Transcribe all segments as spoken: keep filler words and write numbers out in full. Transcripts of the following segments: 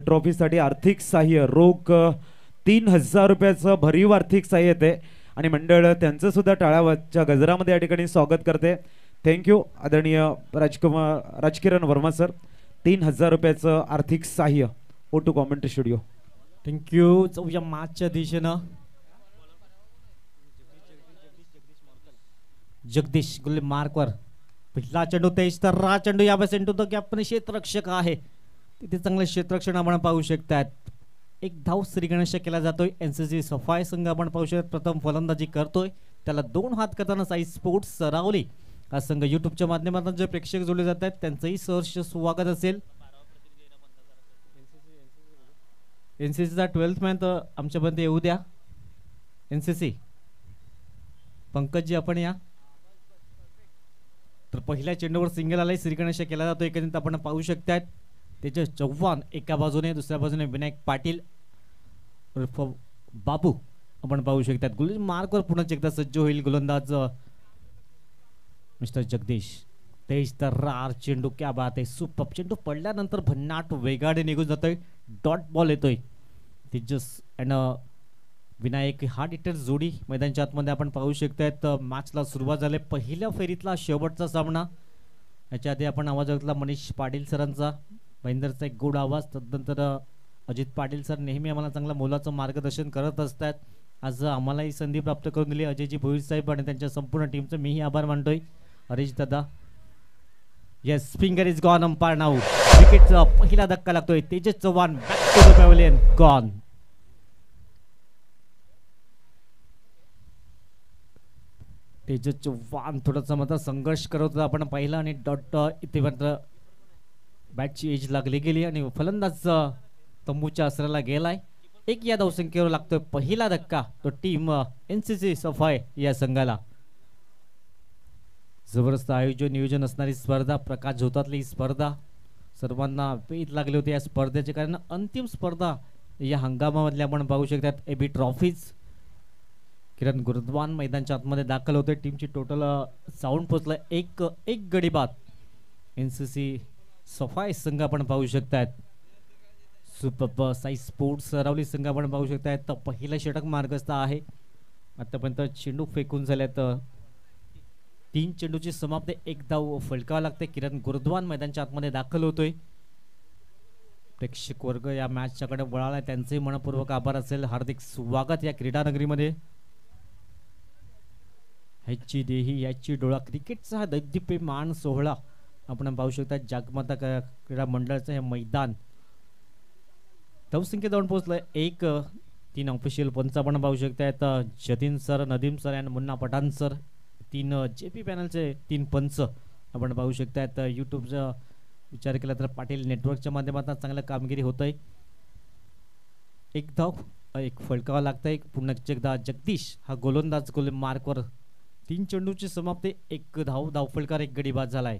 ट्रॉफीसाठी आर्थिक सहाय्य रोख तीन हजार रुपयाचं भरीव आर्थिक सहाय्य येते आणि मंडळ त्यांचं सुद्धा टाळ्याच्या गजरामध्ये या ठिकाणी स्वागत करते. थँक्यू आदरणीय राजकुमार राजकिरण वर्मा सर. तीन हजार रुपयाचं आर्थिक सहाय्य. Over to commentary studio. Thank you. चौया माचच्या दिशेनं जगदीश गुल्ले मार्कवर पहिला चेंडू तेज तर रा चेंडू यावेळेस इंटू द गॅप पण क्षेत्ररक्षक आहे तिथे चांगले क्षेत्ररक्षण आपण पाहू शकतात. एक धाव श्री गणेश केला जातोय. एनसीसी सफाई संघ आपण पाहू शकतो प्रथम फलंदाजी करतोय त्याला दोन हात करताना साई स्पोर्ट्स सरावली हा संघ युट्यूबच्या माध्यमातून जे प्रेक्षक जोडले जात आहेत त्यांचंही सहर्ष स्वागत असेल. एनसीसीचा ट्वेल्थ मॅन तर आमच्यापर्यंत येऊ द्या. एनसीसी पंकजी आपण या. तर पहिल्या चेंडूवर सिंगल आलाय श्री गणेश केला जातो एकंदरीत आपण पाहू शकतात. त्याचे चव्हाण एका बाजूने दुसऱ्या बाजूने विनायक पाटील बाबू आपण पाहू शकतात. गुल मार्कवर पुन्हा एकदा सज्ज होईल गोलंदाज मिस्टर जगदीश. तेज तर रार चेंडू क्या बात आहे. सुपर चेंडू पडल्यानंतर भन्नाट वेगाने निघून जातोय. डॉट बॉल येतोय. तेजस अँड विनायक हा डिटेल जोडी मैदानाच्या आतमध्ये आपण पाहू शकतात. मॅचला सुरुवात झाली. पहिल्या फेरीतला शेवटचा सामना. याच्या आधी आपण आवाज ऐकला मनीष पाटील सरांचा महेंद्रचा एक गोड आवाज. तदनंतर अजित पाटील सर नेहमी आम्हाला चांगला मोलाचं मार्गदर्शन करत असतात. आज आम्हाला ही संधी प्राप्त करून दिली अजयजी भोईर साहेब आणि त्यांच्या संपूर्ण टीमचं मीही आभार मानतोय. हरीश दादा. Yes finger is gone. Umpire now. विकेटचा पहिला धक्का लागतोय. Tejas Chavan back to the pavilion gone. Tejas Chavan थोडासा मात्र संघर्ष करत होता आपण पाहिला आणि डॉट इथे मात्र बॅटची एज लागली गेली आणि फलंदाज तंबूच्या आसऱ्याला गेलाय. एक या धावसंख्येवर लागतोय पहिला धक्का तो टीम एनसीसी सफाई या संघाला. जबरदस्त आयोजन नियोजन असणारी स्पर्धा प्रकाश झोतातली स्पर्धा सर्वांना पेट लागले होते या स्पर्धेचे कारण अंतिम स्पर्धा या हंगामामधल्या आपण पाहू शकतात. एबी ट्रॉफीज किरण गुरुद्वान मैदानच्या आतमध्ये दाखल होते. टीमची टोटल साऊंड पोचलाय एक एक गडी बाद. एनसीसी सफाई संघ आपण पाहू शकतात. सुपर साई स्पोर्ट्स सरावली संघ आपण पाहू शकतात. तर पहिला षटक मार्गस्थ आहे. आतापर्यंत चेंडू फेकून झाल्यात तीन चेंडूची समाप्ती. एक धाव फलकावा लागते. किरण गुरुद्वान मैदानच्या आतमध्ये दाखल होतोय. प्रेक्षक वर्ग या मॅचच्याकडे वळाला त्यांचे मनपूर्वक आभार असेल. हार्दिक स्वागत या क्रीडा नगरीमध्ये. ह्याची देही याची डोळा क्रिकेटचा हा दैदिप्यमान सोहळा आपण पाहू शकता. जागमाता क्रीडा मंडळाचं हे मैदान धावसंख्या जाऊन पोहोचलंय एक. तीन ऑफिशियल पंच आपण पाहू शकतात. जतीन सर नदीम सर आणि मुन्ना पठाण सर तीन जे पी पॅनलचे तीन पंच आपण पाहू शकतात. यूट्यूबचा विचार केला तर पाटील नेटवर्कच्या माध्यमातून चांगलं कामगिरी होत आहे. एक धाव एक फलकावा लागतंय. पुन्हा एकदा जगदीश हा गोलंदाज गोल मार्कवर तीन चेंडूची समाप्ती. एक धाव धाव फलकार एक गडी बाद झालाय.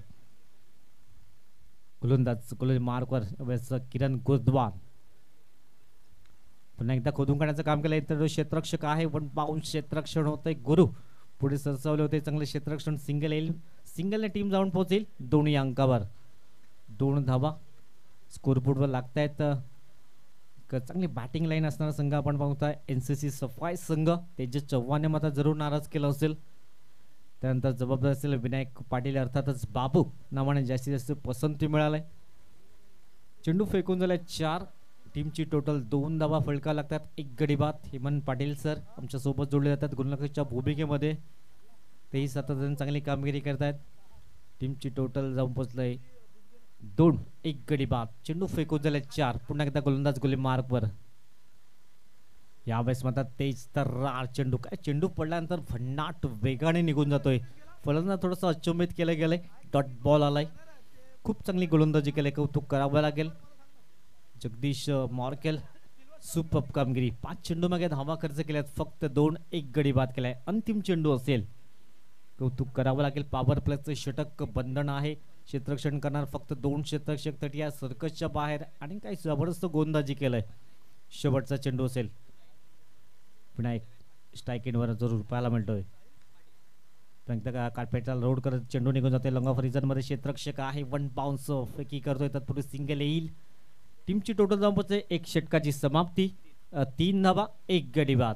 गोलंदाज गोल मार्कवर किरण गुरुद्वान पुन्हा एकदा खोदून काढण्याचं काम केलंय. तर क्षेत्ररक्षक आहे पण पाऊन क्षेत्ररक्षण होतंय. गुरु पुढे सरसावले होते. चांगले क्षेत्ररक्षण सिंगल येईल. सिंगलने टीम जाऊन पोहोचेल दोन्ही अंकावर. दोन धावा स्कोरबोर्डवर लागतायत. चांगली बॅटिंग लाईन असणारा संघ आपण पाहतोय एनसीसी सफाई संघ. तेजस चव्हाणने मात्र जरूर नाराज केलं असेल. त्यानंतर जबाबदार असेल विनायक पाटील अर्थातच बाबू नावाने जास्तीत जास्त पसंती मिळालाय. चेंडू फेकून झालाय चार. टीमची टोटल दोन धावा फलका लागतात. एक गडी बाद. हेमंत पाटील सर आमच्या सोबत जोडले जातात गोलंदाजीच्या भूमिकेमध्ये. तेही सातत्याने चांगली कामगिरी करतात. टीमची टोटल जाऊन पोहोचलंय दोन. एक गडी बाद. चेंडू फेकून झाले चार. पुन्हा एकदा गोलंदाज गोली मार्कवर. यावेळेस मात्र तेज तर रार चेंडू काय चेंडू पडल्यानंतर भन्नाट वेगाने निघून जातोय. फलंदाज थोडंसं अचंबित केलं गेलंय. डॉट बॉल आलाय. खूप चांगली गोलंदाजी केली. कौतुक करावं लागेल. जगदीश मॉर्केल सुपर कामगिरी. पाच चेंडू मागे धावा खर्च केल्यात. फक्त दोन एक गडी बाद केलाय. अंतिम चेंडू असेल. कौतुक करावं लागेल. पॉवर प्लेचं षटक बंधन आहे. क्षेत्ररक्षण करणार फक्त दोन क्षेत्ररक्षक तट या सर्कसच्या बाहेर आणि काही जबरदस्त गोलंदाजी केलंय. शेवटचा चेंडू असेल. पुन्हा एक स्ट्राईक इनवर जरूर पाहायला मिळतोय. कार्पेटला रोड करत चेंडू निघून जाते. लॉंग ऑफ रिझन मध्ये क्षेत्ररक्षक आहे. वन बाउन्स फेकी करतोय. तत्पूर्वी सिंगल येईल. टीमची टोटल धावा पोहोचते एक षटकाची समाप्ती, अ, तीन धावा एक गडी बाद.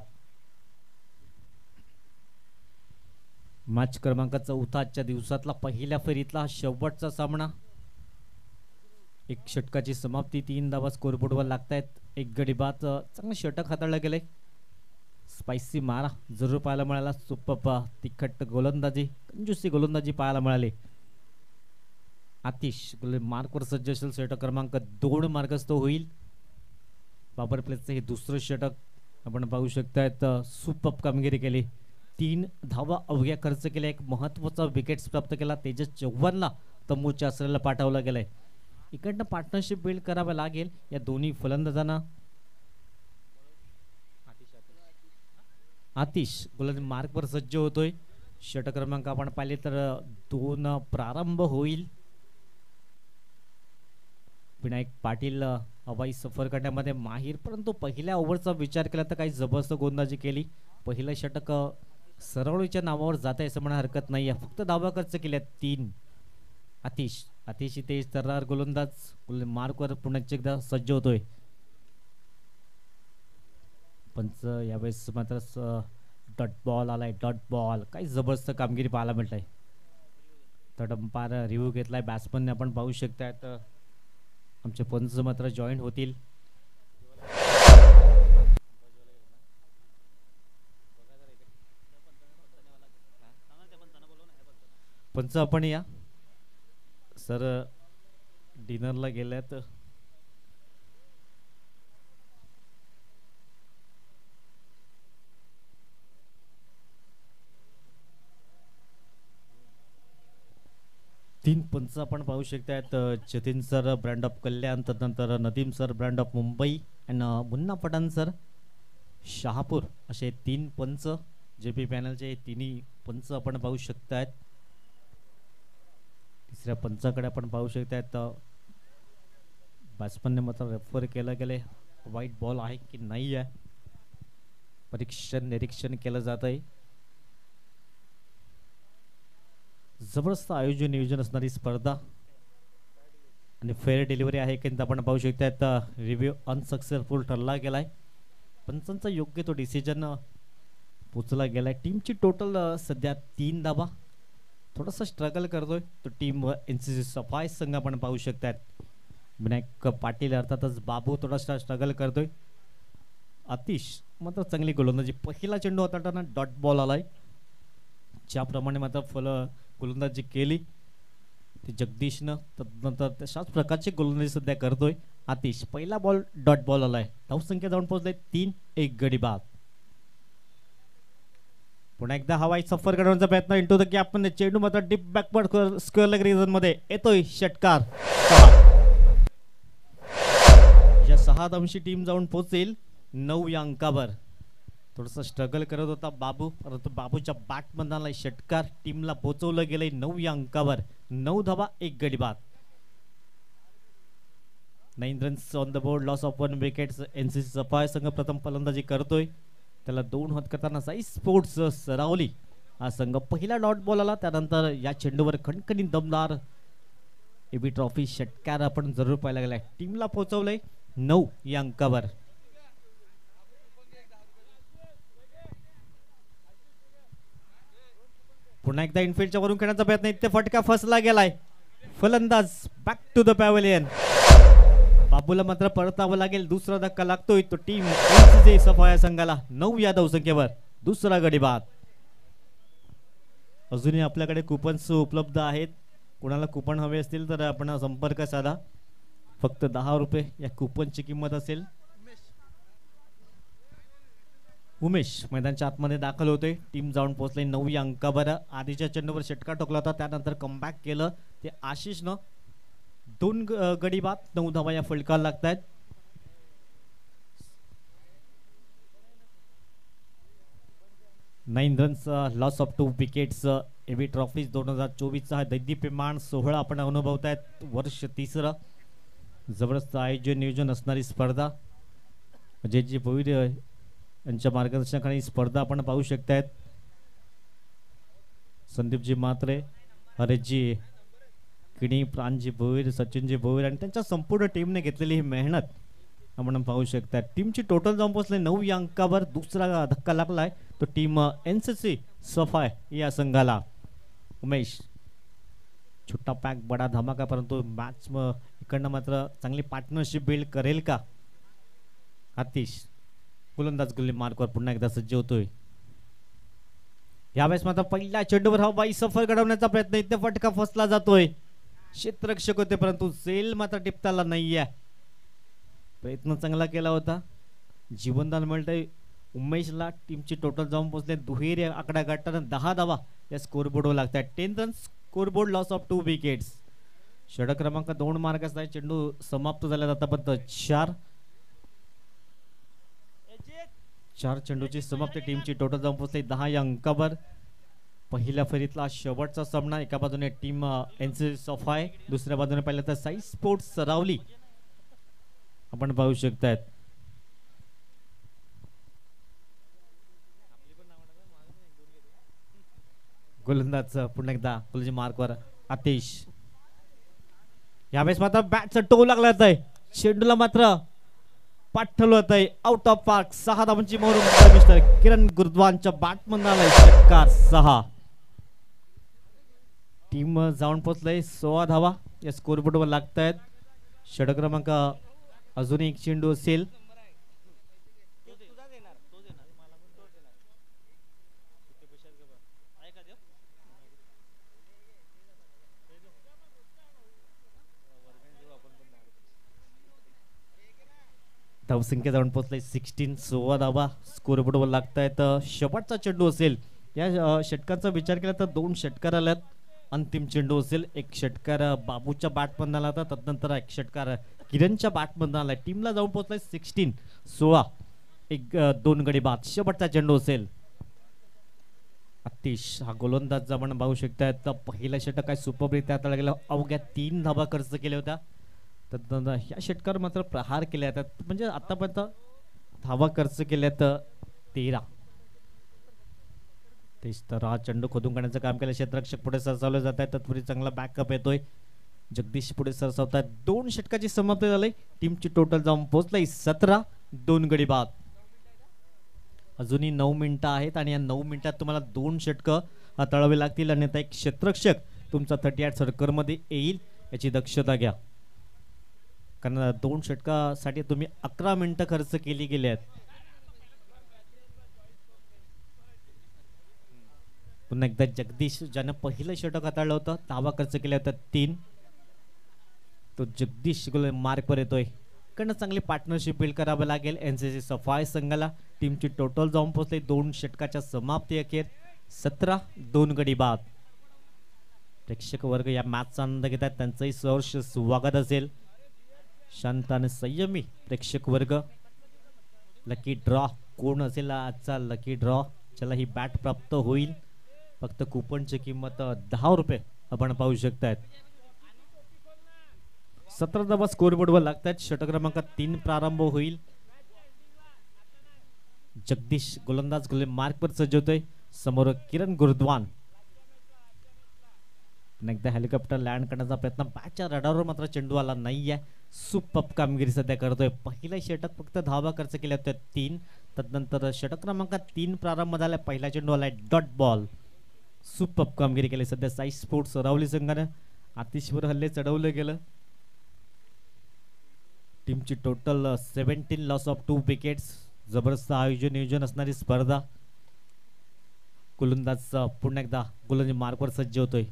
मॅच क्रमांक चौथा आजच्या दिवसातला पहिल्या फेरीतला शेवटचा सामना. एक षटकाची समाप्ती, तीन धावा स्कोरबोर्डवर लागतायत, एक गडी बाद. अ, चांगलं षटक हाताळलं गेलंय. स्पायसी मारा जरूर पाहायला मिळाला. सुपर तिखट गोलंदाजी, कंजूसी गोलंदाजी पाहायला मिळाली. आतिश मार्कवर सज्ज असेल. षटक क्रमांक दोन मार्कच तो होईल. बाबर प्लेसचं हे दुसरं षटक आपण पाहू शकतायत. सुपर कामगिरी केली. तीन धावा अवघ्या खर्च केल्या. एक महत्वाचा विकेट्स प्राप्त केला. तेजस चव्हाणला तंबूच्या आश्रयाला पाठवलं गेलंय. इकडनं पार्टनरशिप बिल्ड करावं लागेल या दोन्ही फलंदाजांना. आतिश गोलंदाज मार्कवर सज्ज होतोय. षटक क्रमांक आपण पाहिले तर दोन प्रारंभ होईल. विनायक पाटील हवाई सफर करण्यामध्ये माहीर, परंतु पहिल्या ओव्हरचा विचार केला तर काही जबरदस्त गोलंदाजी केली. पहिलं षटक सरवळीच्या नावावर जात आहे असं म्हणा हरकत नाही आहे. फक्त धावा खर्च केल्या तीन. आतिश अतिशय तेज तर्रार गोलंदाज मार्कवर पुन्हा एकदा सज्ज होतोय. पंच यावेळेस मात्र डॉट बॉल आलाय. डॉट बॉल काही जबरदस्त कामगिरी पाहायला मिळत. थर्ड अंपायर रिव्ह्यू घेतलाय बॅट्समनने आपण पाहू शकतायत. आमचे पंच मात्र जॉईन होतील. पंच आपण या सर डिनरला गेल्यात. तीन पंच आपण पाहू शकतायत. Jatin sir brand of Kalyan, तदनंतर Nadeem sir brand of Mumbai and Munna Pathan sir Shahapur, असे तीन पंच जे पी पॅनलचे तिन्ही पंच आपण पाहू शकतायत. तिसऱ्या पंचाकडे आपण पाहू शकतायत. बॅट्समनने मात्र रेफर केलं गेले. वाईट बॉल आहे की नाही आहे परीक्षण निरीक्षण केलं जात आहे. जबरदस्त आयोजन नियोजन असणारी स्पर्धा आणि फेअर डिलिव्हरी आहे की आपण पाहू शकतायत. रिव्ह्यू अनसक्सेसफुल ठरला गेलाय. पंचांचा योग्य तो डिसिजन पोचला गेलाय. टीमची टोटल सध्या तीन धावा. थोडासा स्ट्रगल करतोय तो टीम एन सी सी सफाई संघ आपण पाहू शकतायत. विनायक पाटील अर्थातच बाबू थोडासा स्ट्रगल करतोय. आतिश मात्र चांगली गोलंदाजी. पहिला चेंडू हाताळताना डॉट बॉल आलाय. ज्याप्रमाणे मात्र फल गोलंदाजी केली ती जगदीशनं, तदनंतर तशाच प्रकारची गोलंदाजी सध्या करतोय आतिश. पहिला बॉल डॉट बॉल आलाय. धावसंख्या जाऊन पोहोचलाय तीन, एक गडी बाद. पुन्हा एकदा हवाई सफर करण्याचा प्रयत्न. इंटू द गॅप मध्ये चेंडू मात्र deep backward square leg region मध्ये येतोय षटकार. या सहा धावांची टीम जाऊन पोहोचेल नऊ या अंकावर. थोडंसं स्ट्रगल करत होता बाबू, परंतु बाबूच्या बॅट मधला षटकार टीमला पोहोचवलं गेलंय नऊ या अंकावर. नऊ धावा एक गडी बाद. Nine runs on the board, loss of one wickets. NCC सफाई संघ प्रथम फलंदाजी करतोय. त्याला दोन हात करताना साई स्पोर्ट्स सरावली हा संघ. पहिला डॉट बॉल आला. त्यानंतर या चेंडूवर खणखणी दमदार एबी ट्रॉफी षटकार आपण जरूर पाहायला गेलाय. टीमला पोहोचवलंय नऊ या अंकावर. पुन्हा एकदा इनफिल्डच्या वरून खेळण्याचा प्रयत्न. इथे फटका फसला गेलाय. फलंदाज बॅक टू द पॅव्हलियन. बाबूला मात्र परतावं लागेल. दुसरा धक्का लागतोय तो टीम एनसीसी सफाया संघाला. नऊ या धावसंख्येवर दुसरा गडी बाद. अजूनही आपल्याकडे कुपन्स उपलब्ध आहेत. कोणाला कुपन हवे असतील तर आपण संपर्क साधा. फक्त दहा रुपये या कुपनची किंमत असेल. उमेश मैदानच्या आतमध्ये दाखल होते. टीम जाऊन पोहोचले नऊ या अंकावर. आधीच्या चेंडूवर षटकार ठोकला होता. त्यानंतर कमबॅक केलं ते आशिषनं. दोन गडी बाद, नऊ धावा या फलकाला लागतायत. Nine runs, loss of two wickets. AB trophy दोन हजार चोवीसचा हा दैदीप्यमान सोहळा आपण अनुभवतायत. वर्ष तिसरं. जबरदस्त आयोजन नियोजन असणारी स्पर्धा. अजयजी भोईर यांच्या मार्गदर्शनाखाली स्पर्धा आपण पाहू देखणी प्रांजी भोईर, सचिनजी भोईर आणि त्यांच्या संपूर्ण टीमने घेतलेली ही मेहनत आपण पाहू शकता. टीमची टोटल जाऊन पोहोचले नऊ या अंकावर. दुसरा धक्का लागलाय तो टीम एन सी सी सफाय या संघाला. उमेश छोटा पॅक बडा धमाका, परंतु मॅच इकडनं मात्र चांगली पार्टनरशिप बिल्ड करेल का? आतिश गोलंदाज गुल्ली मार्कवर पुन्हा एकदा सज्ज होतोय. यावेळेस मात्र पहिल्या चेंडूवर हा बाई सफर घडवण्याचा प्रयत्न, इथे फटका फसला जातोय. क्षेत्ररक्षक होते परंतु सेल मात्र टिपताला नाहीये. प्रयत्न चांगला केला होता, जीवनदान मिळतंय उमेशला. टीमची टोटल जाऊन पोहोचले दुहेरी आकडा गाठताना दहा धावा या स्कोरबोर्डवर लागतात. Ten run scoreboard, loss of two wickets. षटक क्रमांक दोन मार्क असतात. चेंडू समाप्त झाला आतापर्यंत चार चार चेंडूची समाप्ती. टीमची टोटल जाऊन पोहोचली दहा या अंकावर. पहिल्या फेरीतला शेवटचा सामना. एका बाजूने टीम एन सी सफाय, दुसऱ्या बाजूने पाहिलं तर साई स्पोर्ट्स सरावली आपण पाहू शकतात. गोलंदाज पुन्हा एकदा गोलंदाजी मार्कवर आतिश. यावेळेस मात्र बॅटचा टो लागला आहे. चेंडूला मात्र पाठवलं होतंय आउट ऑफ पार्क. सहा धावांची मोहर मिस्टर किरण गुरद्वानच्या बॅटमधून आलाय षटकार सहा. टीम जाऊन पोहोचलंय सोळा धावा या स्कोरबोर्डवर लागतायत. षटक क्रमांक अजून एक चेंडू असेल. धावसंख्या जाऊन पोहोचले सिक्स्टीन. सोळा धावा स्कोरबोर्डवर लागतायत. शेवटचा चेंडू असेल. या षटकाचा विचार केला तर दोन षटकार आल्यात. अंतिम चेंडू असेल. एक षटकार बाबूच्या बॅटमधून आला होता, तदनंतर एक षटकार किरणच्या बॅटमधून आलाय. टीमला जाऊन पोहोचलाय सिक्स्टीन सोळा. एक दोन गडी बाद. शेवटचा चेंडू असेल. अतिश हा गोलंदाज आपण पाहू शकतायत. पहिला षटक काय सुपररित्या हाताळला गेला. अवघ्या तीन धावा खर्च केल्या होत्या. तदनंतर ह्या षटकार मात्र प्रहार केले जातात, म्हणजे आतापर्यंत धावा खर्च केल्यात तेरा. तेच तर हा चेंडू खोदून काढण्याचं काम केलं. क्षेत्ररक्षक पुढे सरसावले जात आहेत. तत्पूर्वी चांगला बॅकअप येतोय. जगदीश पुढे सरसावतात. दोन षटकाची समाप्ती झाली. टीमची टोटल जाऊन पोहोचलाय सतरा. दोन गडी बाद. अजूनही नऊ मिनिटं आहेत आणि या नऊ मिनिटात तुम्हाला दोन षटकं हाताळावे लागतील, अन्यथा एक क्षेत्ररक्षक तुमचा थर्टी आठ सर्कलमध्ये येईल याची दक्षता घ्या. कारण दोन षटकासाठी तुम्ही अकरा मिनिटं खर्च केली गेली आहेत. पुन्हा एकदा जगदीश ज्यानं पहिलं षटक हाताळलं होतं, धावा खर्च केल्या होत्या तीन. तो जगदीश मार्कवर येतोय. कडनं चांगली पार्टनरशिप बिल्ड करावं लागेल एनसीसी सफाई संघाला. टीमची टोटल जाऊन पोहोचले दोन षटकाच्या समाप्ती अखेर सतरा. दोन गडी बाद. प्रेक्षक वर्ग या मॅचचा आनंद घेतात, त्यांचंही सहर्ष स्वागत असेल. शांत आणि संयमी प्रेक्षक वर्ग. लकी ड्रॉ कोण असेल आजचा लकी ड्रॉ ज्याला ही बॅट प्राप्त होईल? फक्त कुपनची किंमत दहा रुपये आपण पाहू शकतायत. सतरा धावा स्कोरबोर्डवर लागतात. षटक क्रमांक तीन प्रारंभ होईल. जगदीश गोलंदाज गोले मार्कवर सज्ज होतोय. समोर किरण गुरद्वान. एकदा हेलिकॉप्टर लँड करण्याचा प्रयत्न. बॅटच्या रडारवर मात्र चेंडू आला नाहीये. सुपर कामगिरी सध्या करतोय. पहिला षटक फक्त धावा खर्च केल्या होत्या तीन. तदनंतर षटक क्रमांक तीन प्रारंभ झाला. पहिला चेंडू आलाय डॉट बॉल. सुपर कामगिरी केली सध्या साई स्पोर्ट्स सरावली संघाने. आतिशवर हल्ले चढवलं गेलं. टीमची total seventeen loss of two wickets. जबरदस्त आयोजन नियोजन असणारी स्पर्धा. गोलंदाज पुन्हा एकदा गोलंदाजी मार्कवर सज्ज होतोय.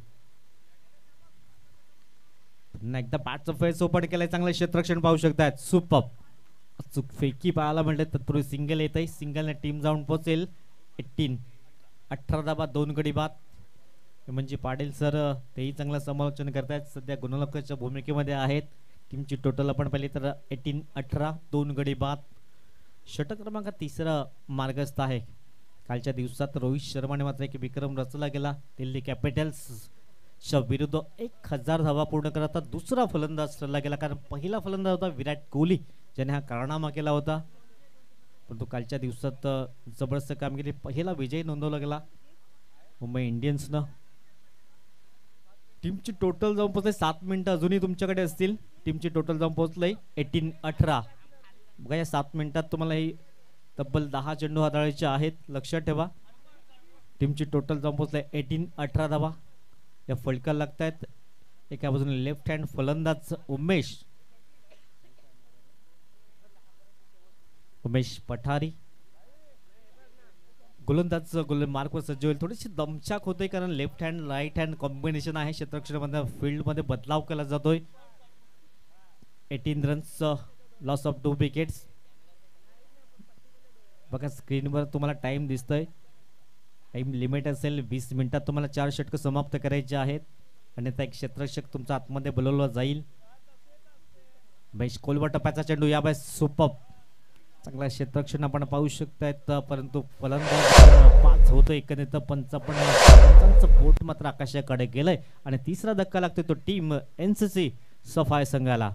पुन्हा एकदा बॅटचं फेस ओपन केलंय. चांगलं क्षेत्ररक्षण पाहू शकतात. सुपर अचूक फेकी पाहायला म्हणले. तत्पूर्वी सिंगल येत आहे. सिंगलने टीम जाऊन पोहोचेल एटीन. अठरा धाबा दोन गडी बाद. म्हणजे पाटील सर तेही चांगलं समालोचन करतायत. सध्या गुणलक्षच्या भूमिकेमध्ये आहेत. टीमची टोटल आपण पाहिली तर एटीन अठरा दोन गडी बाद. षटक क्रमांक तिसरा मार्गस्थ आहे. कालच्या दिवसात रोहित शर्माने मात्र एक विक्रम रचला गेला. दिल्ली कॅपिटल्स विरुद्ध एक हजार धावा पूर्ण करता दुसरा फलंदाज ठरला गेला. कारण पहिला फलंदाज होता विराट कोहली ज्याने हा कारनामा केला होता. परंतु कालच्या दिवसात जबरदस्त कामगिरी. पहिला विजय नोंदवला गेला मुंबई इंडियन्सनं. टीमची टोटल जाऊन पोहोचले सात मिनिटं अजूनही तुमच्याकडे असतील. टीमची टोटल जाऊन पोहोचलंय एटीन अठरा. बघा या सात मिनिटात तुम्हाला ही तब्बल दहा चेंडू हाताळायचे आहेत. लक्षात ठेवा टीमची टोटल जाऊन पोहोचलंय एटीन अठरा धावा. या फलकाला लागतायत. एका बाजूने लेफ्ट हँड फलंदाज उमेश उमेश पठारी. गोलंदाज गोल मार्कवर सज्ज होईल. थोडीशी दमछाक होते कारण left hand right hand combination आहे. क्षेत्ररक्षणामध्ये फील्डमध्ये बदलाव केला जातोय. Eighteen runs loss of two wickets. बघा स्क्रीनवर तुम्हाला टाइम दिसतोय. टाइम लिमिट असेल वीस मिनिटात तुम्हाला चार षटक समाप्त करायचे आहेत. आणि त्या एक क्षेत्ररक्षक तुमचा आतमध्ये बोलवला जाईल. बेश कोलवा टप्प्याचा चेंडू या बाय सुपर चांगला क्षेत्ररक्षण आपण पाहू शकतायत. परंतु फलंदाज पाच होतो एकंदरीत पंचावन्न बोट मात्र आकाशाकडे गेलंय. आणि तिसरा धक्का लागतोय तो टीम एनसीसी सफाई संघाला.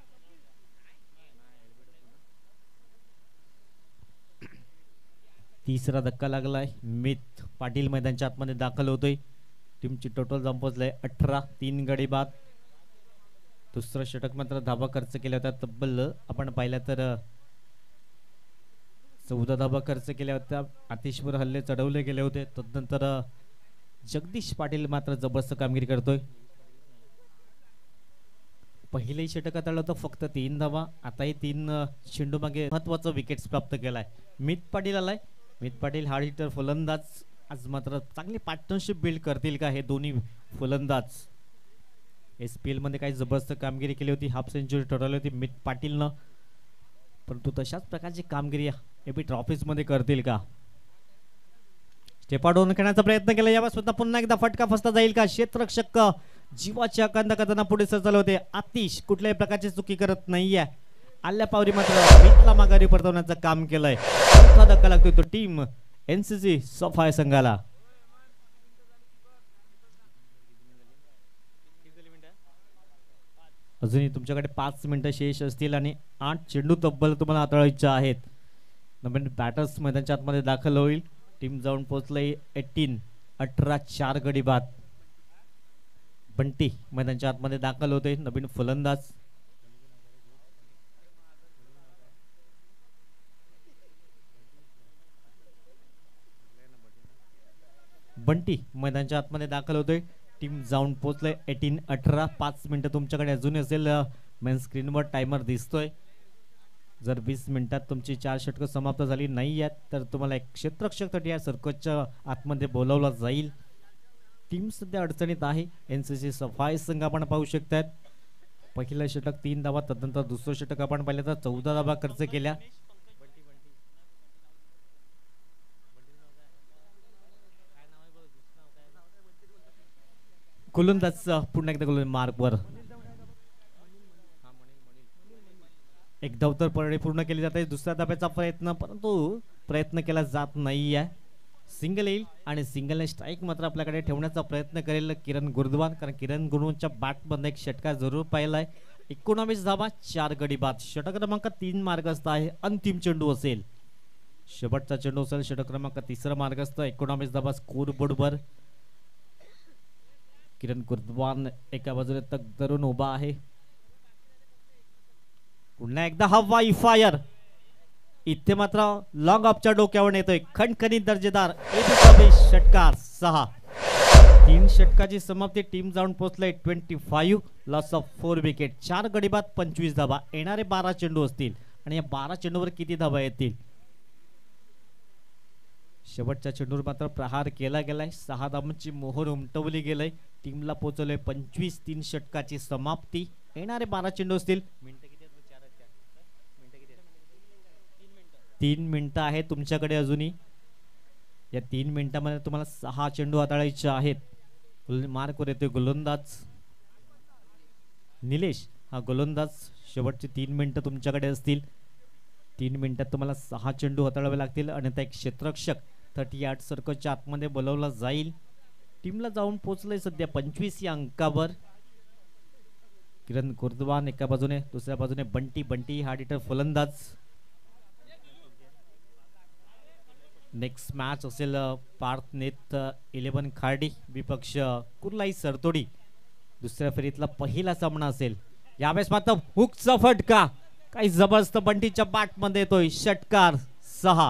तिसरा धक्का लागलाय. मित पाटील मैदानाच्या आतमध्ये दाखल होतोय. टीमची टोटल जाऊन पोहोचलंय अठरा. तीन गडी बाद. दुसरं षटक मात्र धाबा खर्च केला होता. तब्बल आपण पाहिलं तर चौदा धाबा खर्च केल्या होत्या. आतिशवर हल्ले चढवले गेले होते. तदनंतर जगदीश पाटील मात्र जबरदस्त कामगिरी करतोय. पहिलेही षटक हाताळलं होतं फक्त तीन धावा. आताही तीन चेंडू मागे महत्वाचं विकेट्स प्राप्त केलाय. मित पाटील आलाय. मित पाटील हार्ड हिटर फलंदाज. आज मात्र चांगली पार्टनरशिप बिल्ड करतील का हे दोन्ही फलंदाज. एस पी एल मध्ये काही जबरदस्त कामगिरी केली होती. हाफ सेंचुरी ठरवली होती मित पाटीलनं. परंतु तशाच प्रकारची कामगिरी एबी ट्रॉफीज मध्ये करतील का. स्टेपाडोन खेळण्याचा प्रयत्न केला. यावेळेस सुद्धा पुन्हा एकदा फटका फसता जाईल का. क्षेत्ररक्षक जीवाच्या कंद करताना पुढे सरसावले होते. आतिश कुठल्याही प्रकारची चुकी करत नाहीये. आल्या पावरी मात्र मितला माघारी परतवण्याचं काम केलंय. चौथा धक्का लागतोय तो टीम एनसीसी सफाई संघाला. अजूनही तुमच्याकडे पाच मिनिटं शेष असतील आणि आठ चेंडू तब्बल तुम्हाला हाताळायचे आहेत. नवीन बॅटर्स मैदानाच्या आतमध्ये दाखल होईल. टीम जाऊन पोहोचलंय एटीन अठरा. चार गडी बाद. बंटी मैदानाच्या आतमध्ये दाखल होते. नवीन फलंदाज बंटी मैदानाच्या आतमध्ये दाखल होतोय. टीम जाऊन पोहोचलंय एटीन अठरा. पाच मिनिटं तुमच्याकडे अजून असेल. मेन स्क्रीनवर टायमर दिसतोय. जर वीस मिनिटात तुमची चार षटकं समाप्त झाली नाही आहेत तर तुम्हाला एक क्षेत्ररक्षक तटी या सर्कलच्या आतमध्ये बोलावला जाईल. टीम सध्या अडचणीत आहे. एनसीसी सफाई संघ आपण पाहू शकतात. पहिलं षटक तीन धावा. तदनंतर दुसरं षटक आपण पाहिलं तर चौदा धावा खर्च केल्या. गोलंदाज पुन्हा एकदा गोलंदाज मार्कवर. एक धाव परडी पूर्ण केली जाते. दुसऱ्या धाब्याचा प्रयत्न परंतु प्रयत्न केला जात नाही आहे. सिंगल येईल आणि सिंगलने स्ट्राईक मात्र आपल्याकडे ठेवण्याचा प्रयत्न करेल किरण गुरद्वान. कारण किरण गुरद्वानच्या बॅटमध्ये एक षटकार जरूर पाहिलाय. एकोणावीस धावा चार गडी बाद. षटक क्रमांक तीन मार्गस्थ आहे. अंतिम चेंडू असेल. शेवटचा चेंडू असेल. षटक क्रमांक तिसरा मार्गस्थ. एकोणावीस धावा स्कोर बोर्डवर. किरण गुरद्वान एका बाजूने तग धरून उभा आहे. पुन्हा एकदा हवाई फायर. इथे मात्र लॉंग ऑफच्या डोक्यावर येतोय. खणखणीत दर्जेदार षटकार. सहा. तीन षटकाची समाप्ती. टीम जाऊन पोहोचले twenty five. Loss of four wicket. चार गडी बाद पंचवीस धावा. येणारे बारा चेंडू असतील आणि या बारा चेंडूवर किती धावा येतील. शेवटच्या चेंडूवर मात्र प्रहार केला गेलाय. सहा धावांची मोहर उमटवली गेलंय. टीमला पोहोचवले पंचवीस. तीन षटकाची समाप्ती. येणारे बारा चेंडू असतील. तीन मिनिटं आहे तुमच्याकडे अजूनही. या तीन मिनिटांमध्ये तुम्हाला सहा चेंडू हाताळायचे आहेत. मार्कवर येतोय गोलंदाज निलेश. हा गोलंदाज. शेवटचे तीन मिनिटं तुमच्याकडे असतील. तीन मिनिटात तुम्हाला सहा चेंडू हाताळावे लागतील आणि त्या एक क्षेत्ररक्षक थर्टी आठ सर्कलच्या आतमध्ये बोलवला जाईल. टीमला जाऊन पोहोचलंय सध्या पंचवीस या अंकावर. किरण गुरद्वान एका बाजूने. दुसऱ्या बाजूने बंटी. बंटी हार्ड हिटर फलंदाज. नेक्स्ट मॅच असेल पार्थनेत इलेव्हन खार्डी विपक्ष कुर्लाई सरतोडी. दुसऱ्या फेरीतला पहिला सामना असेल. यावेळेस मात्र हुकचा फटका काही जबरदस्त बंटीच्या बॅट मध्ये येतोय. षटकार सहा.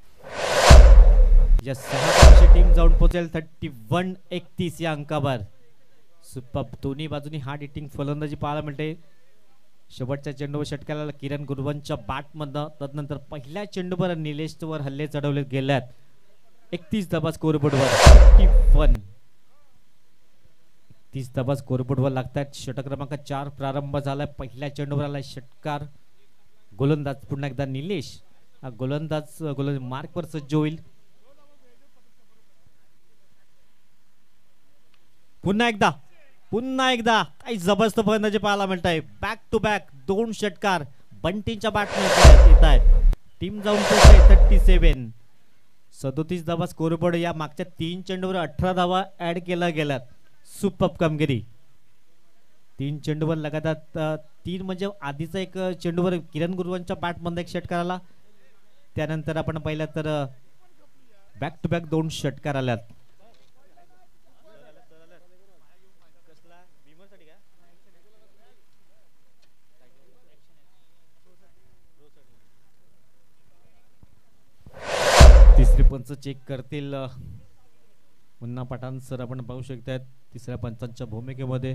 या सहा टीम जाऊन पोहोचेल थर्टी वन एकतीस या अंकावर. सुपर. दोन्ही बाजूनी हार्ड हिटिंग फलंदाजी पाहायला मिळते. शेवटच्या चेंडूवर षटकाराला किरण गुरवंच्या बॅट मधनं, तदनंतर पहिल्या चेंडूवर निलेशवर हल्ले चढवले गेल्यात. एकतीस धाबा स्कोरबोर्डवर. वन तीस धाबा स्कोरबोर्डवर लागतात. षटक क्रमांक चार प्रारंभ झालाय. पहिल्या चेंडूवर आलाय षटकार. गोलंदाज पुन्हा एकदा निलेश. हा गोलंदाज गोलंदाज मार्कवर सज्ज होईल. पुन्हा एकदा पुन्हा एकदा काही जबरदस्त फलंदाजी पाहायला मिळत आहे. बॅक टू बॅक दोन षटकार बंटीच्या बॅटमध्ये येत आहेत. टीम जाऊन पोहोचते थर्टी सेव्हन. सदोतीस धावा स्कोरबोर्ड. या मागच्या तीन चेंडूवर अठरा धावा ऍड केल्या गेल्यात. सुपर कामगिरी. तीन चेंडूवर लगातार तीन म्हणजे आधीचा एक चेंडूवर किरण गुरवंच्या बॅटमध्ये एक षटकार आला. त्यानंतर आपण पाहिलं तर बॅक टू बॅक दोन षटकार आल्यात. तिसरे पंच चेक करतील मुन्ना पठाण सर. आपण पाहू शकतात तिसऱ्या पंचांच्या भूमिकेमध्ये.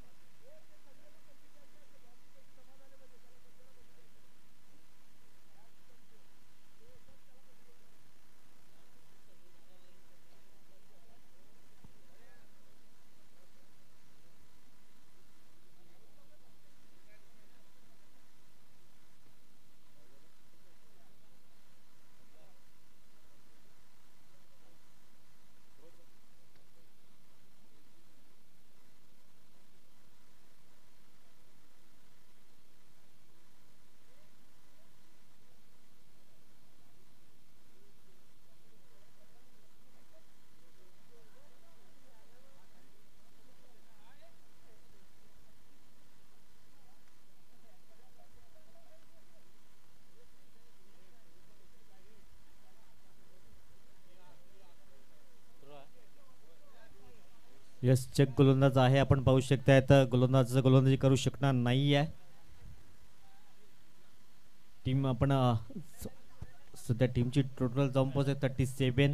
यस चेक गोलंदाज आहे. आपण पाहू शकतायत गोलंदाज गोलंदाजी करू शकणार नाही आहे. टीम आपण सध्या टीमची टोटल जाऊन पोहोचते थर्टी सेव्हन.